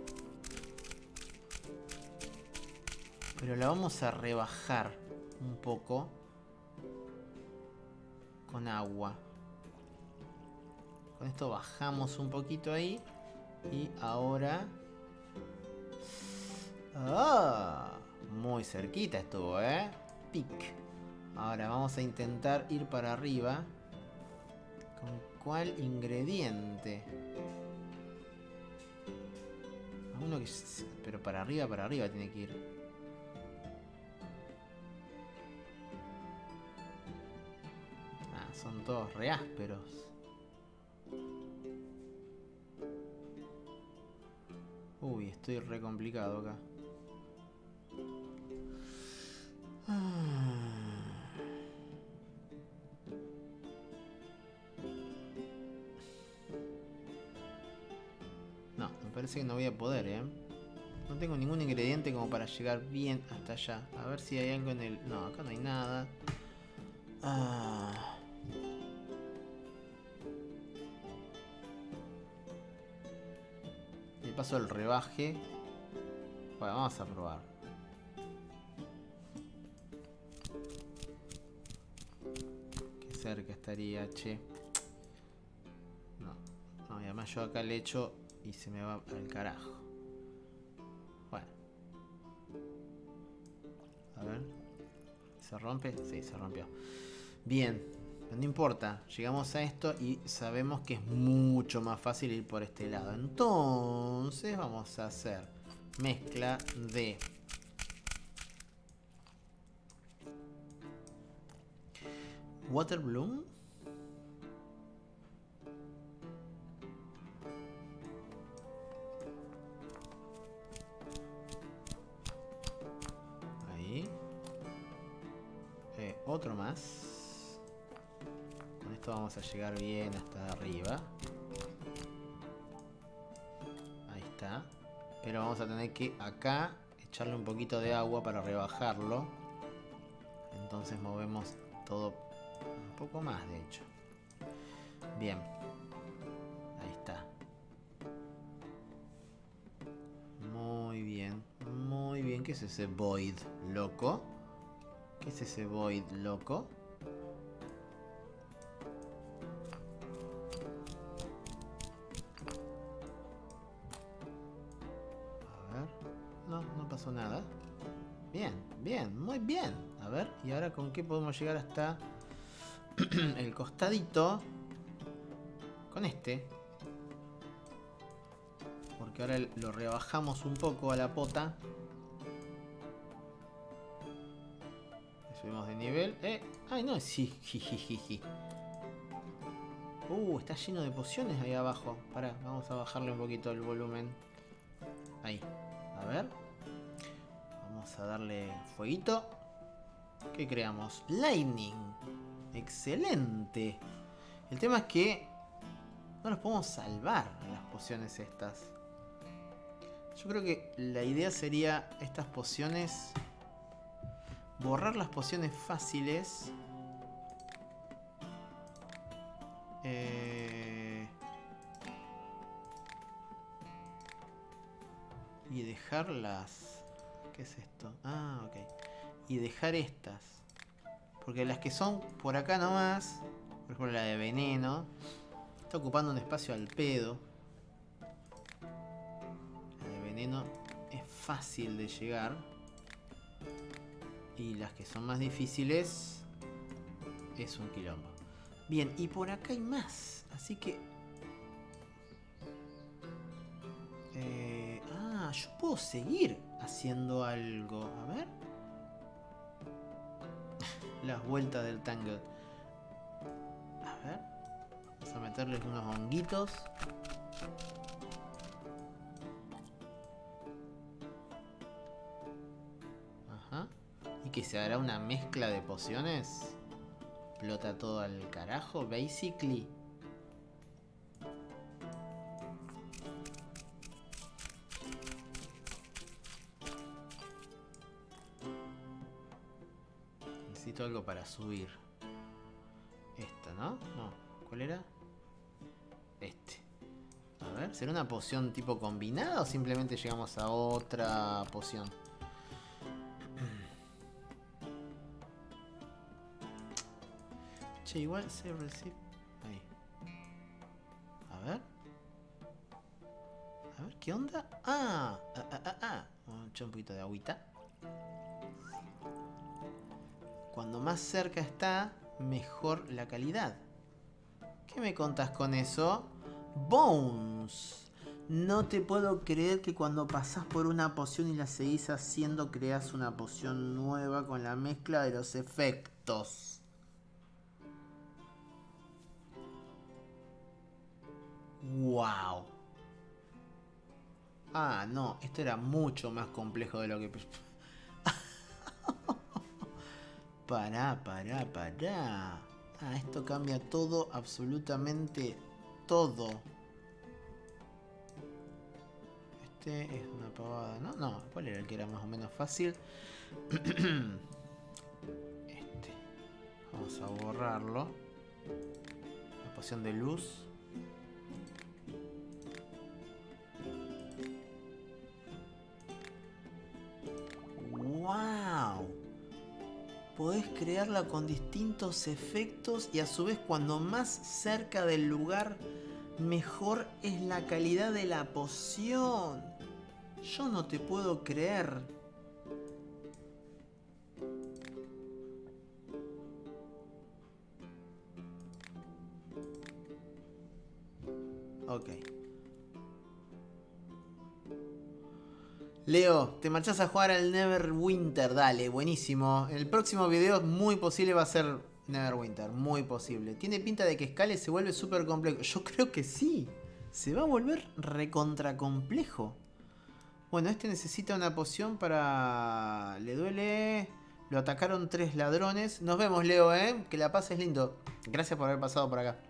Speaker 1: Pero la vamos a rebajar un poco con agua. Con esto bajamos un poquito ahí. Y ahora... ¡Ah! Muy cerquita estuvo, ¿eh? Pic. Ahora vamos a intentar ir para arriba. ¿Con cuál ingrediente? Uno que... Pero para arriba, para arriba tiene que ir. Ah, son todos re ásperos. Uy, estoy re complicado acá. No, me parece que no voy a poder, ¿eh? No tengo ningún ingrediente como para llegar bien hasta allá. A ver si hay algo en el... No, acá no hay nada. Ah... Le paso el rebaje. Bueno, vamos a probar. Qué cerca estaría, che. No, no, y además yo acá le echo y se me va al carajo. Bueno. A ver. ¿Se rompe? Sí, se rompió. Bien. No importa. Llegamos a esto y sabemos que es mucho más fácil ir por este lado. Entonces vamos a hacer mezcla de Water Bloom. Ahí. Eh, otro más. Con esto vamos a llegar bien hasta arriba. Ahí está. Pero vamos a tener que acá echarle un poquito de agua para rebajarlo. Entonces movemos todo un poco más, de hecho. Bien. Ahí está. Muy bien. Muy bien. ¿Qué es ese void, loco? ¿Qué es ese void, loco? A ver. No, no pasó nada. Bien, bien, muy bien. A ver, ¿y ahora con qué podemos llegar hasta el costadito? Con este. Porque ahora lo rebajamos un poco a la pota. Le subimos de nivel. Eh, ay, no, sí. Uh, está lleno de pociones ahí abajo. Pará, vamos a bajarle un poquito el volumen. Ahí. A ver. Vamos a darle fueguito. ¿Qué creamos? Lightning. Excelente. El tema es que no nos podemos salvar en las pociones estas. Yo creo que la idea sería estas pociones, borrar las pociones fáciles. Eh, y dejarlas. ¿Qué es esto? Ah, ok. Y dejar estas. Porque las que son por acá nomás, por ejemplo la de veneno, está ocupando un espacio al pedo. La de veneno es fácil de llegar. Y las que son más difíciles es un quilombo. Bien, y por acá hay más. Así que... Eh, ah, yo puedo seguir haciendo algo. A ver. Las vueltas del Tangle. A ver. Vamos a meterles unos honguitos. Ajá. ¿Y que se hará una mezcla de pociones? Explota todo al carajo, basically. Necesito algo para subir. Esta, ¿no? No. ¿Cuál era? Este. A ver, ¿será una poción tipo combinada o simplemente llegamos a otra poción? Che, igual se recibe. Ahí. A ver. A ver, ¿qué onda? Ah, ah, ah, ah, ah. Vamos a echar un poquito de agüita. Cuando más cerca está, mejor la calidad. ¿Qué me contás con eso? Bones. No te puedo creer que cuando pasás por una poción y la seguís haciendo, creas una poción nueva con la mezcla de los efectos. Wow. Ah, no, esto era mucho más complejo de lo que... Pará, pará, pará. Ah, esto cambia todo, absolutamente todo. Este es una pavada, ¿no? No, ¿cuál era el que era más o menos fácil? Este. Vamos a borrarlo. La poción de luz. ¡Wow! Podés crearla con distintos efectos y a su vez cuando más cerca del lugar mejor es la calidad de la poción. Yo no te puedo creer. Ok. Leo, te marchás a jugar al Neverwinter. Dale, buenísimo. El próximo video muy posible va a ser Neverwinter. Muy posible. Tiene pinta de que escale se vuelve súper complejo. Yo creo que sí. Se va a volver recontra complejo. Bueno, este necesita una poción para... Le duele... Lo atacaron tres ladrones. Nos vemos, Leo, ¿eh? Que la pases lindo. Gracias por haber pasado por acá.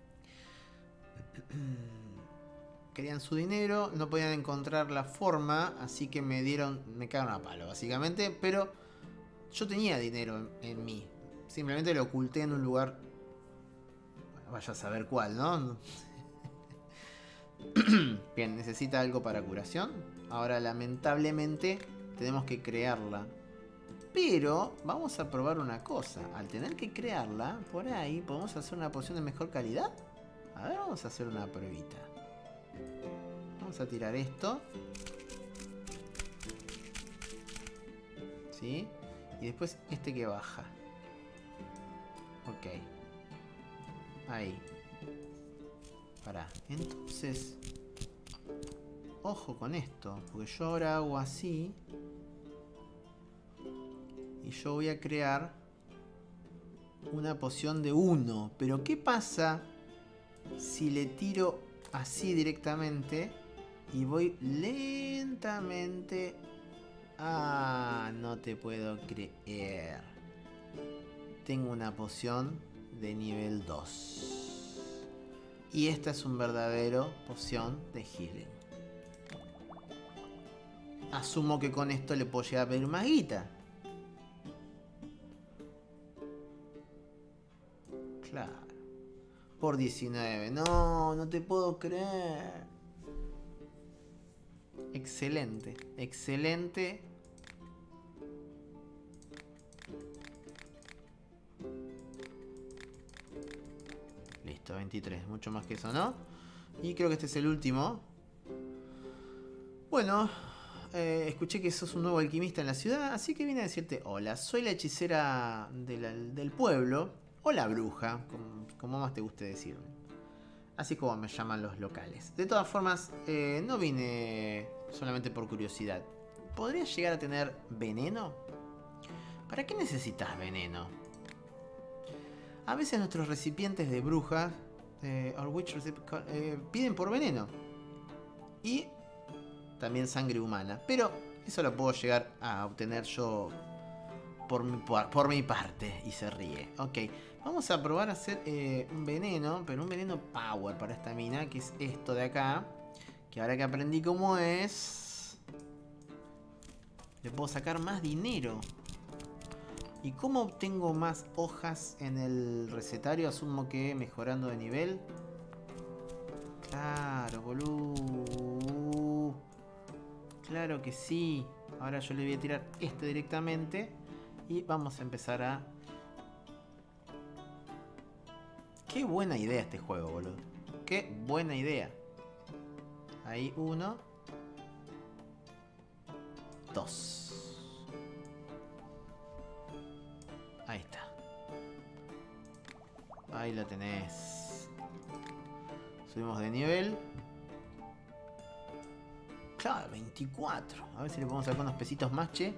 Speaker 1: Querían su dinero, no podían encontrar la forma, así que me dieron, me cagaron a palo, básicamente. Pero yo tenía dinero en, en mí. Simplemente lo oculté en un lugar... Bueno, vaya a saber cuál, ¿no? Bien, necesita algo para curación. Ahora, lamentablemente, tenemos que crearla. Pero vamos a probar una cosa. Al tener que crearla, por ahí podemos hacer una poción de mejor calidad. A ver, vamos a hacer una pruebita. Vamos a tirar esto. ¿Sí? Y después este que baja. Ok. Ahí. Pará. Entonces... Ojo con esto. Porque yo ahora hago así. Y yo voy a crear una poción de uno. Pero ¿qué pasa si le tiro así directamente y voy lentamente? Ah, no te puedo creer. Tengo una poción de nivel dos. Y esta es un verdadero poción de healing. Asumo que con esto le puedo llegar a pedir más guita. Claro. Por diecinueve. No, no te puedo creer. Excelente. Excelente. Listo, veintitrés. Mucho más que eso, ¿no? Y creo que este es el último. Bueno, eh, escuché que sos un nuevo alquimista en la ciudad, así que vine a decirte hola. Soy la hechicera de la, del pueblo. O la bruja, como, como más te guste decirme. Así como me llaman los locales. De todas formas, eh, no vine solamente por curiosidad. ¿Podrías llegar a tener veneno? ¿Para qué necesitas veneno? A veces nuestros recipientes de brujas eh, or witch eh, piden por veneno. Y también sangre humana. Pero eso lo puedo llegar a obtener yo por mi, por, por mi parte. Y se ríe. Ok. Vamos a probar a hacer eh, un veneno, pero un veneno power para esta mina, que es esto de acá. Que ahora que aprendí cómo es, le puedo sacar más dinero. ¿Y cómo obtengo más hojas en el recetario? Asumo que mejorando de nivel. Claro, boludo. Claro que sí. Ahora yo le voy a tirar este directamente. Y vamos a empezar a... Qué buena idea este juego, boludo. Qué buena idea. Ahí uno. Dos. Ahí está. Ahí lo tenés. Subimos de nivel. Claro, veinticuatro. A ver si le podemos sacar unos pesitos más, che.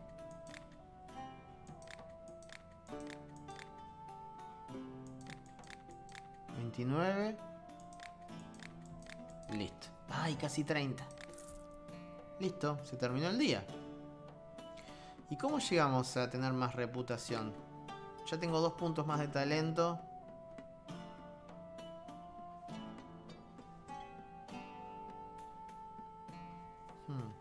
Speaker 1: veintinueve. Listo. Ay, casi treinta. Listo, se terminó el día. ¿Y cómo llegamos a tener más reputación? Ya tengo dos puntos más de talento. Hmm.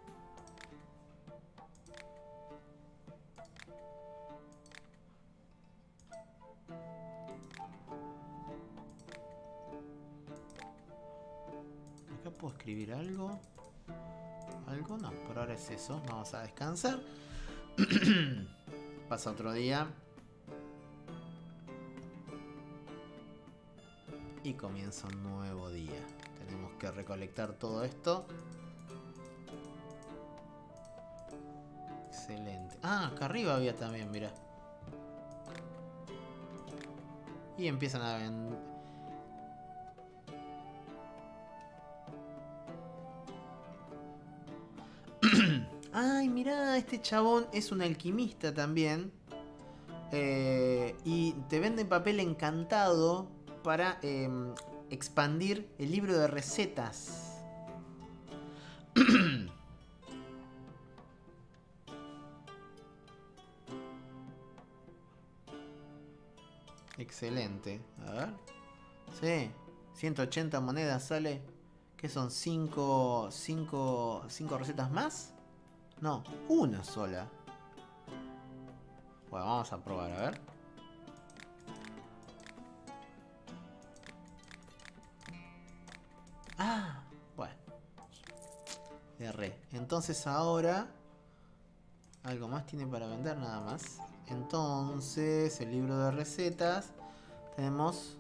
Speaker 1: Acá puedo escribir algo. ¿Algo? No, por ahora es eso. Vamos a descansar. Pasa otro día. Y comienza un nuevo día. Tenemos que recolectar todo esto. Excelente. Ah, acá arriba había también, mira. Y empiezan a vender. Ay, mirá, este chabón es un alquimista también. Eh, y te vende papel encantado para eh, expandir el libro de recetas. Excelente. A ver. Sí. ciento ochenta monedas sale. ¿Qué son? cinco recetas más? No, una sola. Bueno, vamos a probar, a ver. Ah, bueno. Erré. Entonces ahora... algo más tiene para vender, nada más. Entonces, el libro de recetas. Tenemos...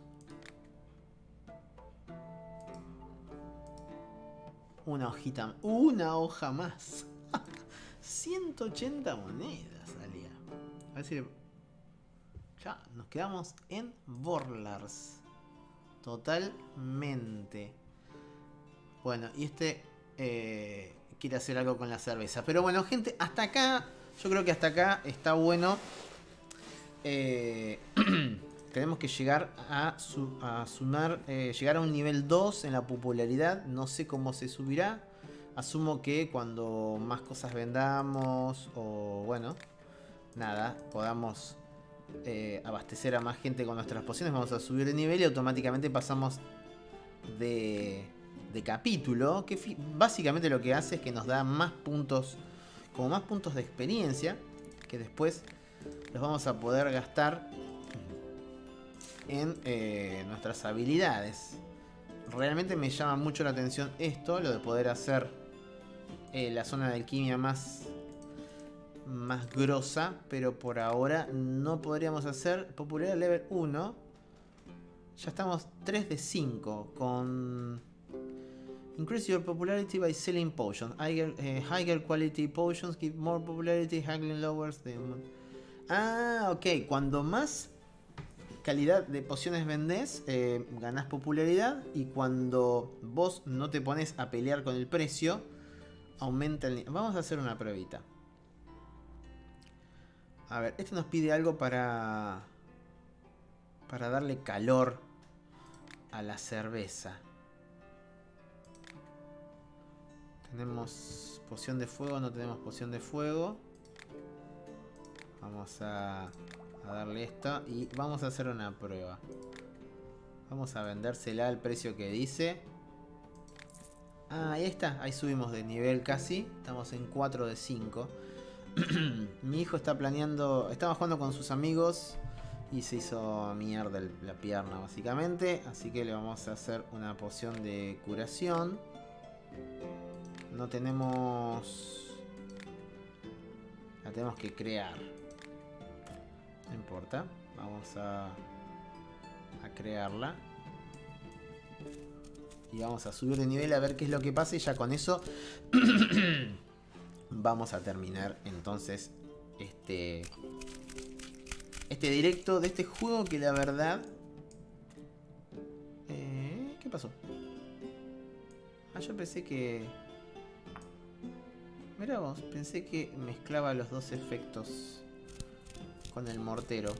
Speaker 1: una hojita... una hoja más. ciento ochenta monedas salía. A ver si le... ya, nos quedamos en Borlars. Totalmente. Bueno, y este eh, quiere hacer algo con la cerveza. Pero bueno, gente, hasta acá, yo creo que hasta acá está bueno. Eh, tenemos que llegar a, su, a sumar, eh, llegar a un nivel dos en la popularidad. No sé cómo se subirá. Asumo que cuando más cosas vendamos o bueno, nada, podamos eh, abastecer a más gente con nuestras pociones, vamos a subir de nivel y automáticamente pasamos de, de capítulo, que básicamente lo que hace es que nos da más puntos, como más puntos de experiencia, que después los vamos a poder gastar en eh, nuestras habilidades. Realmente me llama mucho la atención esto, lo de poder hacer eh, la zona de alquimia más, más grosa, pero por ahora no podríamos hacer popularidad level uno. Ya estamos tres de cinco con increase your popularity by selling potions. Higher, eh, higher quality potions give more popularity, haggling lowers the... Ah, ok, cuando más calidad de pociones vendés, eh, ganás popularidad, y cuando vos no te pones a pelear con el precio, aumenta el... Vamos a hacer una pruebita. A ver, este nos pide algo para... para darle calor a la cerveza. Tenemos poción de fuego, no tenemos poción de fuego. Vamos a, a darle esto y vamos a hacer una prueba. Vamos a vendérsela al precio que dice. Ah, ahí está, ahí subimos de nivel casi. Estamos en cuatro de cinco. Mi hijo está planeando, estaba jugando con sus amigos y se hizo mierda la pierna básicamente. Así que le vamos a hacer una poción de curación. No tenemos... la tenemos que crear. No importa, vamos a, a crearla. Y vamos a subir de nivel a ver qué es lo que pasa. Y ya con eso vamos a terminar entonces este este directo de este juego, que la verdad... Eh, ¿qué pasó? Ah, yo pensé que... Mirá vos, pensé que mezclaba los dos efectos con el mortero.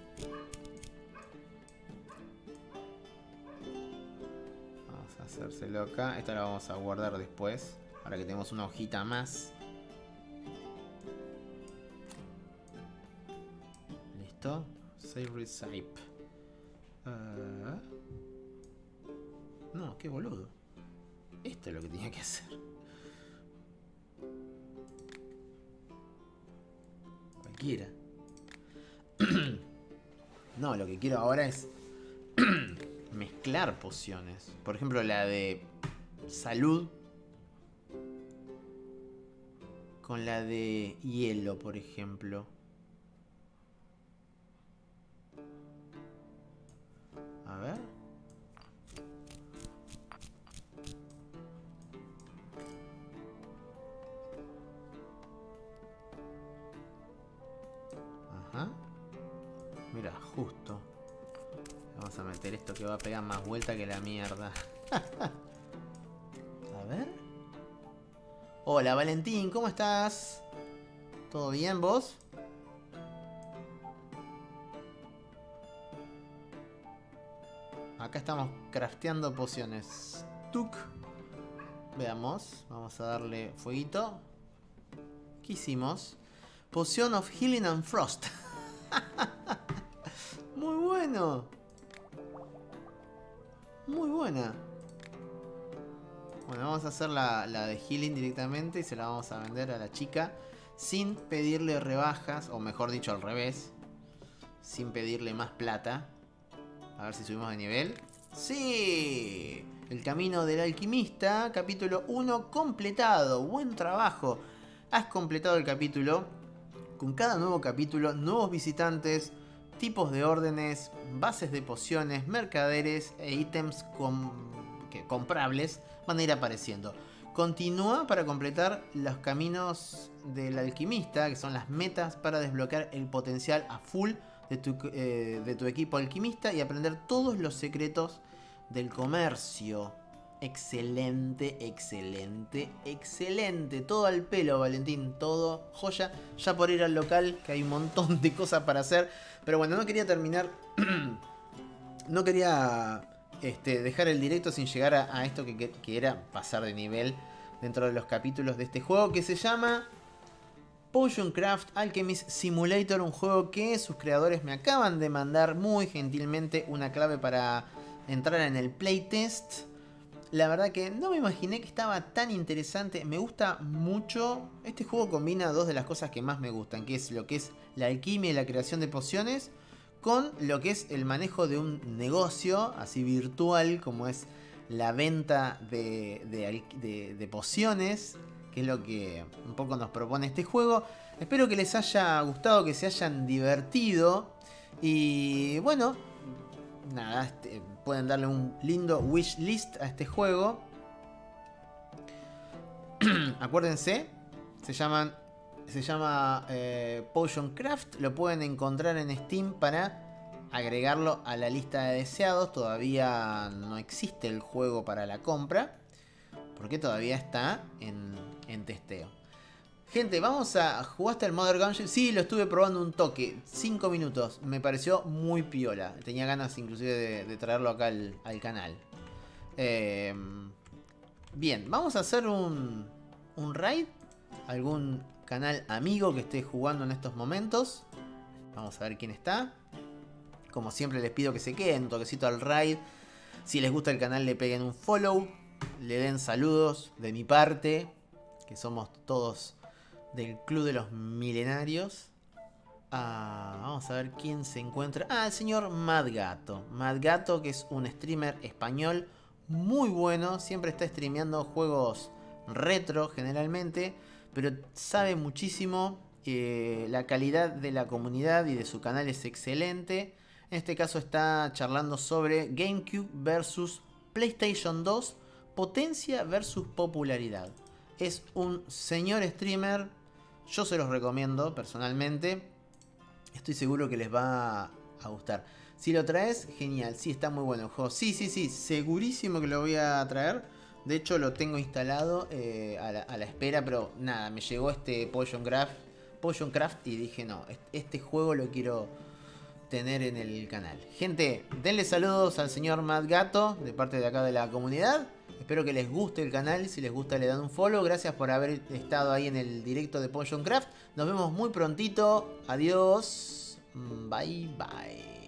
Speaker 1: Vamos a hacérselo acá. Esta la vamos a guardar después, ahora que tenemos una hojita más. Listo. Save recipe. Uh... No, qué boludo. Esto es lo que tenía que hacer. Cualquiera. No, lo que quiero ahora es mezclar pociones. Por ejemplo, la de salud con la de hielo, por ejemplo. A ver. Mira, justo. Vamos a meter esto que va a pegar más vuelta que la mierda. A ver. Hola Valentín, ¿cómo estás? ¿Todo bien vos? Acá estamos crafteando pociones. Tuk. Veamos. Vamos a darle fueguito. ¿Qué hicimos? Potion of Healing and Frost. Muy bueno. Muy buena. Bueno, vamos a hacer la, la de Healing directamente y se la vamos a vender a la chica sin pedirle rebajas, o mejor dicho al revés, sin pedirle más plata. A ver si subimos de nivel. ¡Sí! El camino del alquimista, capítulo uno completado. Buen trabajo. Has completado el capítulo. Con cada nuevo capítulo, nuevos visitantes, tipos de órdenes, bases de pociones, mercaderes e ítems com que, comprables van a ir apareciendo. Continúa para completar los caminos del alquimista, que son las metas para desbloquear el potencial a full de tu, eh, de tu equipo alquimista y aprender todos los secretos del comercio. Excelente, excelente, excelente. Todo al pelo, Valentín. Todo joya. Ya por ir al local, que hay un montón de cosas para hacer. Pero bueno, no quería terminar. No quería este, dejar el directo sin llegar a, a esto que, que, que era pasar de nivel dentro de los capítulos de este juego, que se llama Potion Craft Alchemist Simulator. Un juego que sus creadores me acaban de mandar muy gentilmente una clave para entrar en el playtest. La verdad que no me imaginé que estaba tan interesante. Me gusta mucho. Este juego combina dos de las cosas que más me gustan, que es lo que es la alquimia y la creación de pociones, con lo que es el manejo de un negocio así virtual, como es la venta de, de, de, de pociones, que es lo que un poco nos propone este juego. Espero que les haya gustado, que se hayan divertido. Y bueno, nada, este, pueden darle un lindo wish list a este juego. Acuérdense, se llaman se llama eh, Potion Craft. Lo pueden encontrar en Steam para agregarlo a la lista de deseados. Todavía no existe el juego para la compra, porque todavía está en, en testeo. Gente, vamos a... ¿Jugaste el Mother Gungeon? Sí, lo estuve probando un toque. cinco minutos. Me pareció muy piola. Tenía ganas inclusive de, de traerlo acá al, al canal. Eh, bien, vamos a hacer un, un raid. Algún canal amigo que esté jugando en estos momentos. Vamos a ver quién está. Como siempre les pido que se queden un toquecito al raid. Si les gusta el canal le peguen un follow. Le den saludos de mi parte, que somos todos del Club de los Milenarios. Ah, vamos a ver quién se encuentra. Ah, el señor Madgato. Madgato, que es un streamer español muy bueno. Siempre está streameando juegos retro generalmente, pero sabe muchísimo. Eh, la calidad de la comunidad y de su canal es excelente. En este caso está charlando sobre GameCube versus PlayStation dos. Potencia versus popularidad. Es un señor streamer. Yo se los recomiendo personalmente. Estoy seguro que les va a gustar. Si lo traes, genial. Sí, está muy bueno el juego. Sí, sí, sí. Segurísimo que lo voy a traer. De hecho, lo tengo instalado eh, a, la, a la espera. Pero nada, me llegó este Potion Craft, Potion Craft y dije, no, este juego lo quiero tener en el canal. Gente, denle saludos al señor Madgato de parte de acá de la comunidad. Espero que les guste el canal. Si les gusta le dan un follow. Gracias por haber estado ahí en el directo de Potion Craft. Nos vemos muy prontito. Adiós. Bye bye.